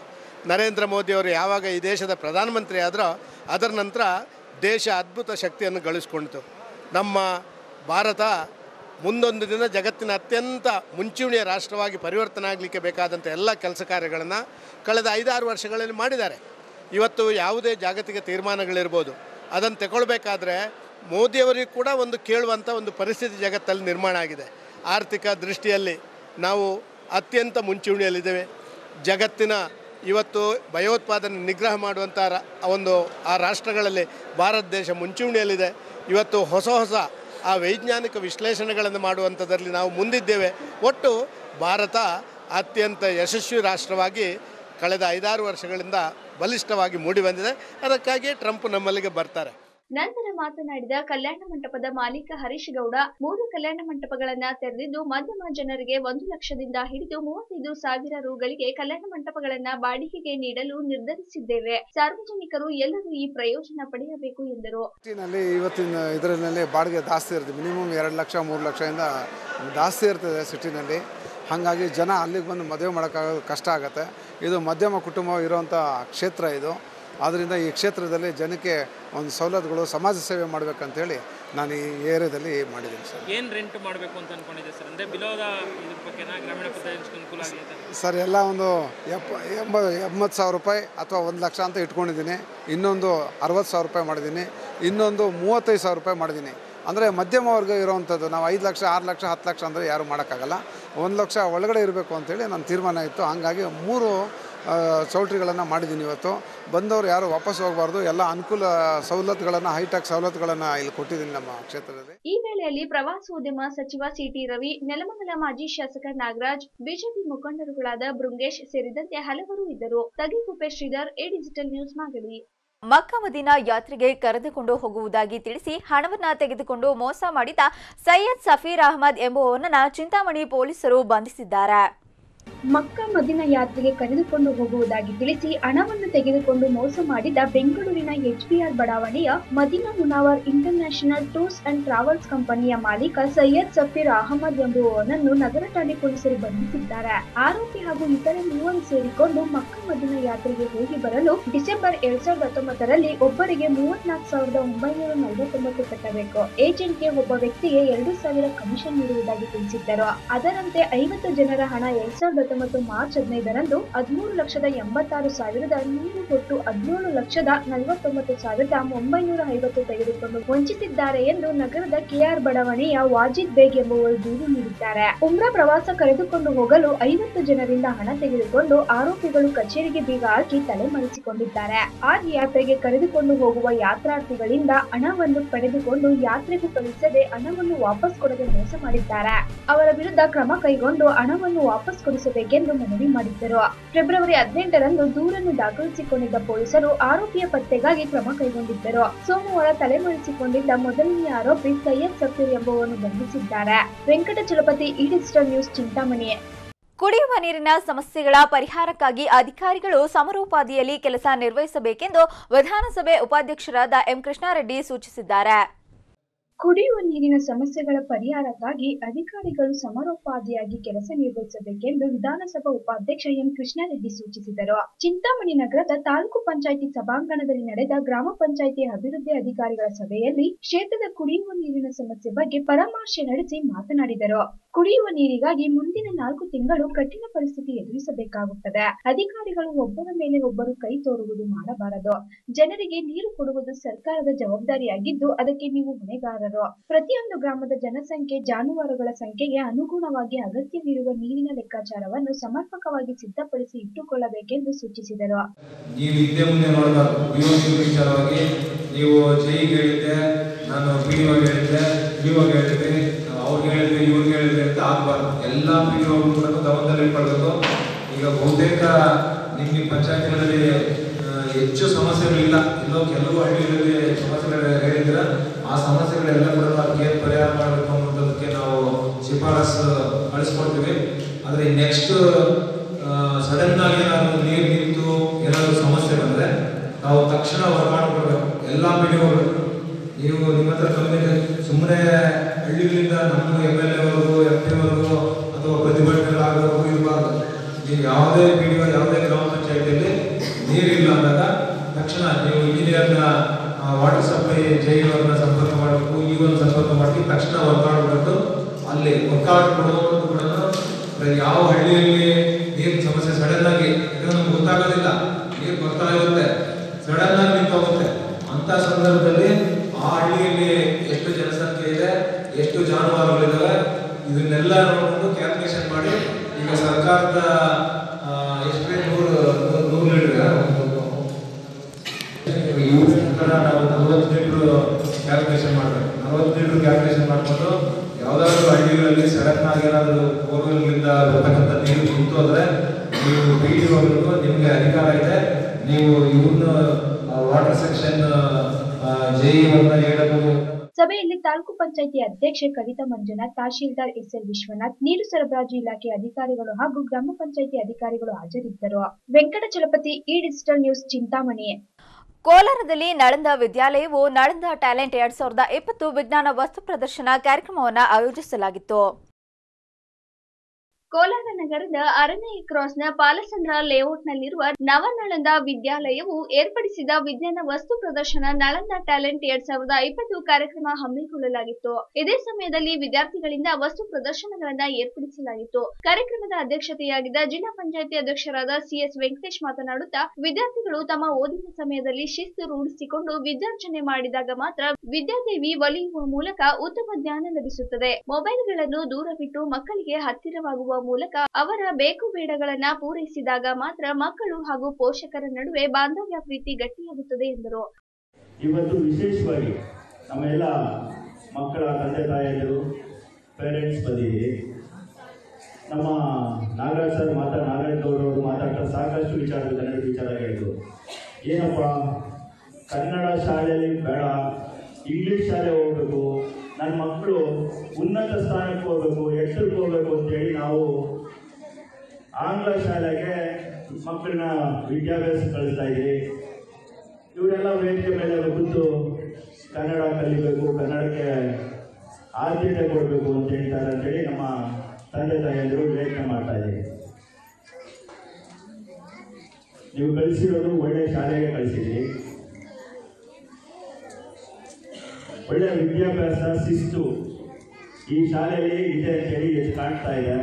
K: ನರೇಂದ್ರ ಮೋದಿಯವರು ಯಾವಾಗ ಈ ದೇಶದ ಪ್ರಧಾನಮಂತ್ರಿ ಆದರೋ ಅದರ ನಂತರ ದೇಶ ಅದ್ಭುತ ಶಕ್ತಿಯನ್ನು ಗಳಿಸ್ಕೊಂಡಿತು. ನಮ್ಮ ಭಾರತ ಮುಂದೊಂದು ದಿನ ಜಗತ್ತಿನ ಅತ್ಯಂತ ಮುಂಚೂಣಿಯ ರಾಷ್ಟ್ರವಾಗಿ ಪರಿವರ್ತನೆ ಆಗಲಿಕ್ಕೆ ಬೇಕಾದಂಥ ಎಲ್ಲ ಕೆಲಸ ಕಾರ್ಯಗಳನ್ನು ಕಳೆದ 5-6 ವರ್ಷಗಳಲ್ಲಿ ಮಾಡಿದ್ದಾರೆ. ಇವತ್ತು ಯಾವುದೇ ಜಾಗತಿಕ ತೀರ್ಮಾನಗಳಿರ್ಬೋದು, ಅದನ್ನು ತಗೊಳ್ಬೇಕಾದ್ರೆ ಮೋದಿಯವರಿಗೂ ಕೂಡ ಒಂದು ಕೇಳುವಂಥ ಒಂದು ಪರಿಸ್ಥಿತಿ ಜಗತ್ತಲ್ಲಿ ನಿರ್ಮಾಣ ಆಗಿದೆ. ಆರ್ಥಿಕ ದೃಷ್ಟಿಯಲ್ಲಿ ನಾವು ಅತ್ಯಂತ ಮುಂಚೂಣಿಯಲ್ಲಿದ್ದೇವೆ. ಜಗತ್ತಿನ ಇವತ್ತು ಭಯೋತ್ಪಾದನೆ ನಿಗ್ರಹ ಮಾಡುವಂಥ ಆ ರಾಷ್ಟ್ರಗಳಲ್ಲಿ ಭಾರತ ದೇಶ ಮುಂಚೂಣಿಯಲ್ಲಿದೆ. ಇವತ್ತು ಹೊಸ ಆ ವೈಜ್ಞಾನಿಕ ವಿಶ್ಲೇಷಣೆಗಳನ್ನು ಮಾಡುವಂಥದ್ರಲ್ಲಿ ನಾವು ಮುಂದಿದ್ದೇವೆ. ಒಟ್ಟು ಭಾರತ ಅತ್ಯಂತ ಯಶಸ್ವಿ ರಾಷ್ಟ್ರವಾಗಿ ಕಳೆದ 5-6 ವರ್ಷಗಳಿಂದ ಬಲಿಷ್ಠವಾಗಿ ಮೂಡಿಬಂದಿದೆ. ಅದಕ್ಕಾಗಿ ಟ್ರಂಪ್ ನಮ್ಮಲ್ಲಿಗೆ ಬರ್ತಾರೆ.
C: ನಂತರ ಮಾತನಾಡಿದ ಕಲ್ಯಾಣ ಮಂಟಪದ ಮಾಲೀಕ ಹರೀಶ್ ಗೌಡ, 3 ಕಲ್ಯಾಣ ಮಂಟಪಗಳನ್ನ ತೆರೆದಿದ್ದು ಮಧ್ಯಮ ಜನರಿಗೆ 1 ಲಕ್ಷದಿಂದ ಹಿಡಿದು 35,000 ರೂಗಳಿಗೆ ಕಲ್ಯಾಣ ಮಂಟಪಗಳನ್ನ ಬಾಡಿಗೆಗೆ ನೀಡಲು ನಿರ್ಧರಿಸಿದ್ದೇವೆ. ಸಾರ್ವಜನಿಕರು ಎಲ್ಲರೂ ಈ ಪ್ರಯೋಜನ ಪಡೆಯಬೇಕು ಎಂದರು.
M: ಇವತ್ತಿನ ಇದರಲ್ಲಿ ಬಾಡಿಗೆ ಜಾಸ್ತಿ ಇರುತ್ತೆ. ಮಿನಿಮಮ್ 2 ಲಕ್ಷ 3 ಲಕ್ಷದಿಂದ ಜಾಸ್ತಿ ಇರ್ತದೆ ಸಿಟಿನಲ್ಲಿ. ಹಾಗಾಗಿ ಜನ ಅಲ್ಲಿಗೆ ಬಂದು ಮದುವೆ ಮಾಡೋಕ್ಕಾಗೋದು ಕಷ್ಟ ಆಗುತ್ತೆ. ಇದು ಮಧ್ಯಮ ಕುಟುಂಬ ಇರುವಂಥ ಕ್ಷೇತ್ರ ಇದು. ಆದ್ದರಿಂದ ಈ ಕ್ಷೇತ್ರದಲ್ಲಿ ಜನಕ್ಕೆ ಒಂದು ಸವಲತ್ತುಗಳು, ಸಮಾಜ ಸೇವೆ ಮಾಡಬೇಕಂತೇಳಿ ನಾನು ಈ ಏರಿಯಾದಲ್ಲಿ ಮಾಡಿದ್ದೀನಿ ಸರ್.
N: ಏನು ರೆಂಟ್ ಮಾಡಬೇಕು ಅಂತ ಅಂದ್ಕೊಂಡಿದ್ದೆ ಸರ್? ಅಂದರೆ ಬಿಲೋದ ಇದ್ರ ಬಗ್ಗೆ ಗ್ರಾಮೀಣ ಪ್ರದೇಶಕ್ಕೆ ಅನುಕೂಲ ಆಗಿದೆ
M: ಸರ್. ಎಲ್ಲ ಒಂದು 80,000 ರೂಪಾಯಿ ಅಥವಾ 1 ಲಕ್ಷ ಅಂತ ಇಟ್ಕೊಂಡಿದ್ದೀನಿ. ಇನ್ನೊಂದು 60,000 ರೂಪಾಯಿ ಮಾಡಿದ್ದೀನಿ. ಇನ್ನೊಂದು 35,000 ರೂಪಾಯಿ ಮಾಡಿದ್ದೀನಿ. ಅಂದರೆ ಮಧ್ಯಮ ವರ್ಗ ಇರೋವಂಥದ್ದು. ನಾವು 5 ಲಕ್ಷ 6 ಲಕ್ಷ 10 ಲಕ್ಷ ಅಂದರೆ ಯಾರೂ ಮಾಡೋಕ್ಕಾಗಲ್ಲ. 1 ಲಕ್ಷ ಒಳಗಡೆ ಇರಬೇಕು ಅಂತೇಳಿ ನನ್ನ ತೀರ್ಮಾನ ಇತ್ತು. ಹಾಗಾಗಿ 3 ಚೌಲ್ಟ್ರಿಗಳನ್ನು ಮಾಡಿದ್ದೀನಿ. ಇವತ್ತು ಬಂದವರು ಯಾರು ವಾಪಸ್ ಹೋಗಬಾರ್ದು. ಎಲ್ಲ ಅನುಕೂಲ ಸವಲತ್ತುಗಳನ್ನು, ಹೈಟೆಕ್ ಸವಲತ್ತುಗಳನ್ನು ಇಲ್ಲಿ ಕೊಟ್ಟಿದ್ದೀನಿ ನಮ್ಮ ಕ್ಷೇತ್ರದಲ್ಲಿ.
C: ಈ ವೇಳೆಯಲ್ಲಿ ಪ್ರವಾಸೋದ್ಯಮ ಸಚಿವ ಸಿಟಿ ರವಿ, ನೆಲಮಂಗಲ ಮಾಜಿ ಶಾಸಕ ನಾಗರಾಜ್, ಬಿಜೆಪಿ ಮುಖಂಡರುಗಳಾದ ಬೃಂಗೇಶ್ ಸೇರಿದಂತೆ ಹಲವರು ಇದ್ದರು. Tagikuppe Shridhar, a digital news Magadi.
A: Mecca Medina ಯಾತ್ರೆಗೆ ಕರೆದುಕೊಂಡು ಹೋಗುವುದಾಗಿ ತಿಳಿಸಿ ಹಣವನ್ನ ತೆಗೆದುಕೊಂಡು ಮೋಸ ಮಾಡಿದ ಸೈಯದ್ ಸಫೀರ್ ಅಹಮದ್ ಎಂಬುವವನನ್ನ ಚಿಂತಾಮಣಿ ಪೊಲೀಸರು ಬಂಧಿಸಿದ್ದಾರೆ.
C: ಮಕ್ಕಾ ಮದೀನಾ ಯಾತ್ರೆಗೆ ಕರೆದುಕೊಂಡು ಹೋಗುವುದಾಗಿ ತಿಳಿಸಿ ಹಣವನ್ನು ತೆಗೆದುಕೊಂಡು ಮೋಸ ಮಾಡಿದ ಬೆಂಗಳೂರಿನ HBR ಬಡಾವಣೆಯ Madina Munawar international tours and travels ಕಂಪನಿಯ ಮಾಲೀಕ ಸೈಯದ್ ಸಫೀರ್ ಅಹಮದ್ ಎಂಬುವವನನ್ನು ನಗರ ಠಾಣೆ ಪೊಲೀಸರು ಬಂಧಿಸಿದ್ದಾರೆ. ಆರೋಪಿ ಹಾಗೂ ಇತರೆ 3 ಸೇರಿಕೊಂಡು ಮಕ್ಕಾ ಮದೀನಾ ಯಾತ್ರೆಗೆ ಹೋಗಿ ಬರಲು ಡಿಸೆಂಬರ್ 2019ರಲ್ಲಿ ಒಬ್ಬರಿಗೆ 34,949 ಕಟ್ಟಬೇಕು. ಏಜೆಂಟ್ಗೆ ಒಬ್ಬ ವ್ಯಕ್ತಿಗೆ 2,000 ಕಮಿಷನ್ ನೀಡುವುದಾಗಿ ತಿಳಿಸಿದ್ದರು. ಅದರಂತೆ 50 ಜನರ ಹಣ 2019 ಮಾರ್ಚ್ 15ರಂದು 13,86,100 ಕೊಟ್ಟು 17,49,950 ತೆಗೆದುಕೊಂಡು ವಂಚಿಸಿದ್ದಾರೆ ಎಂದು ನಗರದ KR ಬಡಾವಣೆಯ ವಾಜಿದ್ ಬೇಗ್ ಎಂಬುವರು ದೂರು ನೀಡಿದ್ದಾರೆ. ಉಮ್ರಾ ಪ್ರವಾಸ ಕರೆದುಕೊಂಡು ಹೋಗಲು 50 ಜನರಿಂದ ಹಣ ತೆಗೆದುಕೊಂಡು ಆರೋಪಿಗಳು ಕಚೇರಿಗೆ ಬೀಗ ಹಾಕಿ ತಲೆಮರೆಸಿಕೊಂಡಿದ್ದಾರೆ. ಆ ಯಾತ್ರೆಗೆ ಕರೆದುಕೊಂಡು ಹೋಗುವ ಯಾತ್ರಾರ್ಥಿಗಳಿಂದ ಹಣವನ್ನು ಪಡೆದುಕೊಂಡು ಯಾತ್ರೆಗೂ ಕಳಿಸದೆ ಹಣವನ್ನು ವಾಪಸ್ ಕೊಡದೆ ಮೋಸ ಮಾಡಿದ್ದಾರೆ. ಅವರ ವಿರುದ್ಧ ಕ್ರಮ ಕೈಗೊಂಡು ಹಣವನ್ನು ವಾಪಸ್ ಕೊಡಿಸಬೇಕೆಂದು ಮನವಿ ಮಾಡಿದ್ದರು. ಫೆಬ್ರವರಿ 18ರಂದು ದೂರನ್ನು ದಾಖಲಿಸಿಕೊಂಡಿದ್ದ ಪೊಲೀಸರು ಆರೋಪಿಯ ಪತ್ತೆಗಾಗಿ ಕ್ರಮ ಕೈಗೊಂಡಿದ್ದರು. ಸೋಮವಾರ ತಲೆಮರೆಸಿಕೊಂಡಿದ್ದ ಮೊದಲನೆಯ ಆರೋಪಿ ಸೈಯದ್ ಸಫೀರ್ ಎಂಬುವನು ಬಂಧಿಸಿದ್ದಾರೆ. ವೆಂಕಟಚಲಪತಿ, ಈ ಡಿಜಿಟಲ್ ನ್ಯೂಸ್, ಚಿಂತಾಮಣಿ.
A: ಕುಡಿಯುವ ನೀರಿನ ಸಮಸ್ಯೆಗಳ ಪರಿಹಾರಕ್ಕಾಗಿ ಅಧಿಕಾರಿಗಳು ಸಮರೋಪಾದಿಯಲ್ಲಿ ಕೆಲಸ ನಿರ್ವಹಿಸಬೇಕೆಂದು ವಿಧಾನಸಭೆ ಉಪಾಧ್ಯಕ್ಷರಾದ ಎಂ ಕೃಷ್ಣಾರೆಡ್ಡಿ ಸೂಚಿಸಿದ್ದಾರೆ.
C: ಕುಡಿಯುವ ನೀರಿನ ಸಮಸ್ಯೆಗಳ ಪರಿಹಾರಕ್ಕಾಗಿ ಅಧಿಕಾರಿಗಳು ಸಮರೋಪಾದಿಯಾಗಿ ಕೆಲಸ ನಿರ್ವಹಿಸಬೇಕೆಂದು ವಿಧಾನಸಭಾ ಉಪಾಧ್ಯಕ್ಷ ಎಂ ಕೃಷ್ಣಾರೆಡ್ಡಿ ಸೂಚಿಸಿದರು. ಚಿಂತಾಮಣಿ ನಗರದ ತಾಲೂಕು ಪಂಚಾಯಿತಿ ಸಭಾಂಗಣದಲ್ಲಿ ನಡೆದ ಗ್ರಾಮ ಪಂಚಾಯಿತಿ ಅಭಿವೃದ್ಧಿ ಅಧಿಕಾರಿಗಳ ಸಭೆಯಲ್ಲಿ ಕ್ಷೇತ್ರದ ಕುಡಿಯುವ ನೀರಿನ ಸಮಸ್ಯೆ ಬಗ್ಗೆ ಪರಾಮರ್ಶೆ ನಡೆಸಿ ಮಾತನಾಡಿದರು. ಕುಡಿಯುವ ನೀರಿಗಾಗಿ ಮುಂದಿನ 4 ತಿಂಗಳು ಕಠಿಣ ಪರಿಸ್ಥಿತಿ ಎದುರಿಸಬೇಕಾಗುತ್ತದೆ. ಅಧಿಕಾರಿಗಳು ಒಬ್ಬರ ಮೇಲೆ ಒಬ್ಬರು ಕೈ ತೋರುವುದು ಮಾಡಬಾರದು. ಜನರಿಗೆ ನೀರು ಕೊಡುವುದು ಸರ್ಕಾರದ ಜವಾಬ್ದಾರಿಯಾಗಿದ್ದು ಅದಕ್ಕೆ ನೀವು ಹೊಣೆಗಾರರು. ಪ್ರತಿಯೊಂದು ಗ್ರಾಮದ ಜನಸಂಖ್ಯೆ, ಜಾನುವಾರುಗಳ ಸಂಖ್ಯೆಗೆ ಅನುಗುಣವಾಗಿ ಅಗತ್ಯವಿರುವ ನೀರಿನ ಲೆಕ್ಕಾಚಾರವನ್ನು ಸಮರ್ಪಕವಾಗಿ ಸಿದ್ಧಪಡಿಸಿ ಇಟ್ಟುಕೊಳ್ಳಬೇಕೆಂದು ಸೂಚಿಸಿದರು.
O: ನೀವು ಹಿಂದೆ ಮುಂದೆ ನೋಡಬಾರ್ದು. ವಿಚಾರವಾಗಿ ನೀವು ಜೈಗೆ ಹೇಳಿದ್ದೆ, ನಾನು PDO ಹೇಳಿದ್ದೆ, PO ಹೇಳಿದ್ದೆ, ಅವ್ರಿಗೆ ಹೇಳಿದ್ದೆ, ಇವ್ರಿಗೆ ಹೇಳಿದ್ದೆ ಅಂತ ಆಗಬಾರ್ದು. ಎಲ್ಲ PDO ಕೂಡ ಗಮನದಲ್ಲಿ ಇಟ್ಕೊಳ್ಬೇಕು. ಈಗ ಬಹುತೇಕ ನಿಮ್ಮ ಪಂಚಾಯತ್ಗಳಲ್ಲಿ ಹೆಚ್ಚು ಸಮಸ್ಯೆಗಳಿಲ್ಲ. ಎಲ್ಲೋ ಕೆಲವು ಹಳ್ಳಿಗಳಲ್ಲಿ ಸಮಸ್ಯೆಗಳು ಹೇಳಿದ್ರೆ ಆ ಸಮಸ್ಯೆಗಳೆಲ್ಲ ಕೂಡ ಅದಕ್ಕೆ ಪರಿಹಾರ ಮಾಡಬೇಕು ಅನ್ನೋದಕ್ಕೆ ನಾವು ಶಿಫಾರಸು ಕಳಿಸ್ಕೊಡ್ತೀವಿ. ಆದರೆ ನೆಕ್ಸ್ಟ್ ಸಡನ್ ಆಗಿ ನಾನು ನೀರು ನಿಂತು ಏನಾದರೂ ಸಮಸ್ಯೆ ಬಂದರೆ ನಾವು ತಕ್ಷಣ ಹೊರಮಾಡ್ಕೊಡ್ಬೇಕು. ಎಲ್ಲ PDOಗಳು ನೀವು ನಿಮ್ಮ ಹತ್ರ ಸುಮ್ಮನೆ ಹಳ್ಳಿಗಳಿಂದ ನಮ್ಮ MLA ವರ್ಗು MP ವರ್ಗು ಅಥವಾ ಪ್ರತಿಭಟನೆಗಳಾಗೋದು ಇರಬಾರ್ದು. ನೀವು ಯಾವುದೇ PDO ಯಾವುದೇ ಗ್ರಾಮ ಪಂಚಾಯತಿಯಲ್ಲಿ ನೀರಿಲ್ಲ ಅಂದಾಗ ತಕ್ಷಣ ನೀವು ಇಂಜಿನಿಯರ್ನ ವಾಟರ್ ಸಪ್ಲೈ ಜೈವನ್ನ ಸಂಪರ್ಕ ಮಾಡಬೇಕು, ಈವನ್ನು ಸಂಪರ್ಕ ಮಾಡಿ ತಕ್ಷಣ ವರ್ಕ್ ಮಾಡಿಬಿಟ್ಟು ಅಲ್ಲಿ ವರ್ಕ್ ಕೊಡುವುದು ಕೂಡ ಯಾವ ಹಳ್ಳಿಯಲ್ಲಿ ನೀರಿನ ಸಮಸ್ಯೆ ಸಡನ್ ಆಗಿ ನಮ್ಗೆ ಗೊತ್ತಾಗೋದಿಲ್ಲ, ನೀರು ಬರ್ತಾ ಇರುತ್ತೆ ಸಡನ್ ಆಗಿ ನಿಂತೋಗುತ್ತೆ. ಅಂತ ಸಂದರ್ಭದಲ್ಲಿ ಆ ಹಳ್ಳಿಯಲ್ಲಿ ಎಷ್ಟು ಜನಸಂಖ್ಯೆ ಇದೆ, ಎಷ್ಟು ಜಾನುವಾರುಗಳಿದ್ದಾವೆ, ಇದನ್ನೆಲ್ಲ ನೋಡಿಕೊಂಡು ಕ್ಯಾಲ್ಕುಲೇಷನ್ ಮಾಡಿ ಈಗ ಸರ್ಕಾರದ ಎಷ್ಟೇ 100 ಲೀಟರ್ ನಾವು 40 ಲೀಟರ್ ಕ್ಯಾಲ್ಕುಲೇಷನ್ ಮಾಡಬೇಕು. 40 ಲೀಟರ್ ಕ್ಯಾಲ್ಕುಲೇಷನ್ ಮಾಡಿಕೊಂಡು ಯಾವುದಾದ್ರೂ ಹಳ್ಳಿಗಳಲ್ಲಿ ಸಡನ್ ಆಗಿ ಏನಾದರೂ ಬೋರ್ವೆಲ್ಗಳಿಂದ ಬರ್ತಕ್ಕಂಥ ನೀರು ನಿಂತು ಅಂದರೆ ನೀವು PDO ನಿಮಗೆ ಅಧಿಕಾರ ಇದೆ, ನೀವು ಇವ್ರನ್ನ ವಾಟರ್ ಸೆಕ್ಷನ್ ಜೈವನ್ನ ಹೇಳಬಹುದು.
C: ಸಭೆಯಲ್ಲಿ ತಾಲೂಕು ಪಂಚಾಯಿತಿ ಅಧ್ಯಕ್ಷೆ ಕವಿತಾ ಮಂಜುನಾಥ್, ತಹಶೀಲ್ದಾರ್ SL ವಿಶ್ವನಾಥ್, ನೀರು ಸರಬರಾಜು ಇಲಾಖೆ ಅಧಿಕಾರಿಗಳು ಹಾಗೂ ಗ್ರಾಮ ಪಂಚಾಯಿತಿ ಅಧಿಕಾರಿಗಳು ಹಾಜರಿದ್ದರು. ವೆಂಕಟಚಲಪತಿ, ಈ ಡಿಜಿಟಲ್ ನ್ಯೂಸ್, ಚಿಂತಾಮಣಿ.
A: ಕೋಲಾರದಲ್ಲಿ ನಳಂದ ವಿದ್ಯಾಲಯವು ನಳಂದ ಟ್ಯಾಲೆಂಟ್ 2020 ವಿಜ್ಞಾನ ವಸ್ತು ಪ್ರದರ್ಶನ ಕಾರ್ಯಕ್ರಮವನ್ನು ಆಯೋಜಿಸಲಾಗಿತ್ತು.
C: ಕೋಲಾರ ನಗರದ ಅರಣ್ಯ ಕ್ರಾಸ್ನ ಪಾಲಸಂದ್ರ ಲೇಔಟ್ನಲ್ಲಿರುವ ನವನಳಂದ ವಿದ್ಯಾಲಯವು ಏರ್ಪಡಿಸಿದ ವಿಜ್ಞಾನ ವಸ್ತು ಪ್ರದರ್ಶನ ನಳಂದ ಟ್ಯಾಲೆಂಟ್ 2020 ಕಾರ್ಯಕ್ರಮ ಹಮ್ಮಿಕೊಳ್ಳಲಾಗಿತ್ತು. ಇದೇ ಸಮಯದಲ್ಲಿ ವಿದ್ಯಾರ್ಥಿಗಳಿಂದ ವಸ್ತು ಪ್ರದರ್ಶನಗಳನ್ನ ಏರ್ಪಡಿಸಲಾಗಿತ್ತು. ಕಾರ್ಯಕ್ರಮದ ಅಧ್ಯಕ್ಷತೆಯಾಗಿದ್ದ ಜಿಲ್ಲಾ ಪಂಚಾಯಿತಿ ಅಧ್ಯಕ್ಷರಾದ CS ವೆಂಕಟೇಶ್ ಮಾತನಾಡುತ್ತಾ, ವಿದ್ಯಾರ್ಥಿಗಳು ತಮ್ಮ ಓದಿನ ಸಮಯದಲ್ಲಿ ಶಿಸ್ತು ರೂಢಿಸಿಕೊಂಡು ವಿದ್ಯಾರ್ಜನೆ ಮಾಡಿದಾಗ ಮಾತ್ರ ವಿದ್ಯಾದೇವಿ ಒಲಿಯುವ ಮೂಲಕ ಉತ್ತಮ ಜ್ಞಾನ ಲಭಿಸುತ್ತದೆ. ಮೊಬೈಲ್ಗಳನ್ನು ದೂರವಿಟ್ಟು ಮಕ್ಕಳಿಗೆ ಹತ್ತಿರವಾಗುವ ಮೂಲಕ ಅವರ ಬೇಕು ಬೇಡಗಳನ್ನ ಪೂರೈಸಿದಾಗ ಮಾತ್ರ ಮಕ್ಕಳು ಹಾಗೂ ಪೋಷಕರ ನಡುವೆ ಬಾಂಧವ್ಯ ಪ್ರೀತಿ ಗಟ್ಟಿಯಾಗುತ್ತದೆ ಎಂದರು.
P: ಇವತ್ತು ವಿಶೇಷವಾಗಿ ನಮ್ಮೆಲ್ಲ ಮಕ್ಕಳ ತಂದೆ ತಾಯಿಯರು ಪೇರೆಂಟ್ಸ್ ಬಂದಿದ್ದೀರಿ. ನಮ್ಮ ನಾಗರಾಜ್ ಸರ್ ನಾಗರಾಜ್ ಗೌಡರು ಮಾತಾಡ್ತಾ ಸಾಕಷ್ಟು ಕನ್ನಡ ವಿಚಾರ ಹೇಳಿದ್ರು. ಏನಪ್ಪ ಕನ್ನಡ ಶಾಲೆಯಲ್ಲಿ ಬೇಡ, ಇಂಗ್ಲೀಷ್ ಶಾಲೆ ಹೋಗ್ಬೇಕು, ನನ್ನ ಮಕ್ಕಳು ಉನ್ನತ ಸ್ಥಾನಕ್ಕೆ ಹೋಗ್ಬೇಕು, ಎತ್ತರಕ್ಕೆ ಹೋಗ್ಬೇಕು ಅಂತೇಳಿ ನಾವು ಆಂಗ್ಲ ಶಾಲೆಗೆ ಮಕ್ಕಳನ್ನ ವಿದ್ಯಾಭ್ಯಾಸ ಕಳಿಸ್ತಾ ಇದ್ದೀವಿ. ಇವರೆಲ್ಲ ವೇದಿಕೆ ಮೇಲೆ ಕೂತು ಕನ್ನಡ ಕಲಿಬೇಕು, ಕನ್ನಡಕ್ಕೆ ಆದ್ಯತೆ ಕೊಡಬೇಕು ಅಂತ ಹೇಳ್ತಾರೆ ಅಂತೇಳಿ ನಮ್ಮ ತಂದೆ ತಾಯಿಯಂದರು ಯೋಚನೆ ಮಾಡ್ತಾ ಇದ್ದೀವಿ. ನೀವು ಕಳಿಸಿರೋದು ಒಳ್ಳೆ ಶಾಲೆಗೆ ಕಳಿಸಿದ್ದೀರಿ. ಒಳ್ಳೆಯ ವಿದ್ಯಾಭ್ಯಾಸ ಶಿಸ್ತು ಈ ಶಾಲೆಯಲ್ಲಿ ಇದೆ ಅಂತೇಳಿ ಎದ್ದು ಕಾಣ್ತಾ ಇದೆ.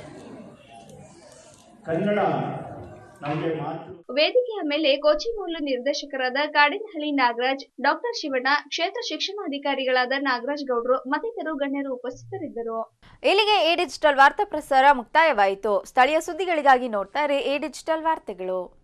P: ಕನ್ನಡ ನಮಗೆ ಮಾತು.
C: ವೇದಿಕೆಯ ಮೇಲೆ ಕೋಚಿಮೂಲ ನಿರ್ದೇಶಕರಾದ ಕಾಡಿನಹಳ್ಳಿ ನಾಗರಾಜ್, ಡಾಕ್ಟರ್ ಶಿವಣ್ಣ, ಕ್ಷೇತ್ರ ಶಿಕ್ಷಣಾಧಿಕಾರಿಗಳಾದ ನಾಗರಾಜ್ ಗೌಡ್ರು ಮತ್ತಿತರರು ಗಣ್ಯರು ಉಪಸ್ಥಿತರಿದ್ದರು.
A: ಇಲ್ಲಿಗೆ ಈ ಡಿಜಿಟಲ್ ವಾರ್ತಾ ಪ್ರಸಾರ ಮುಕ್ತಾಯವಾಯಿತು. ಸ್ಥಳೀಯ ಸುದ್ದಿಗಳಿಗಾಗಿ ನೋಡ್ತಾ ಇರಿ ಈ ಡಿಜಿಟಲ್ ವಾರ್ತೆಗಳು.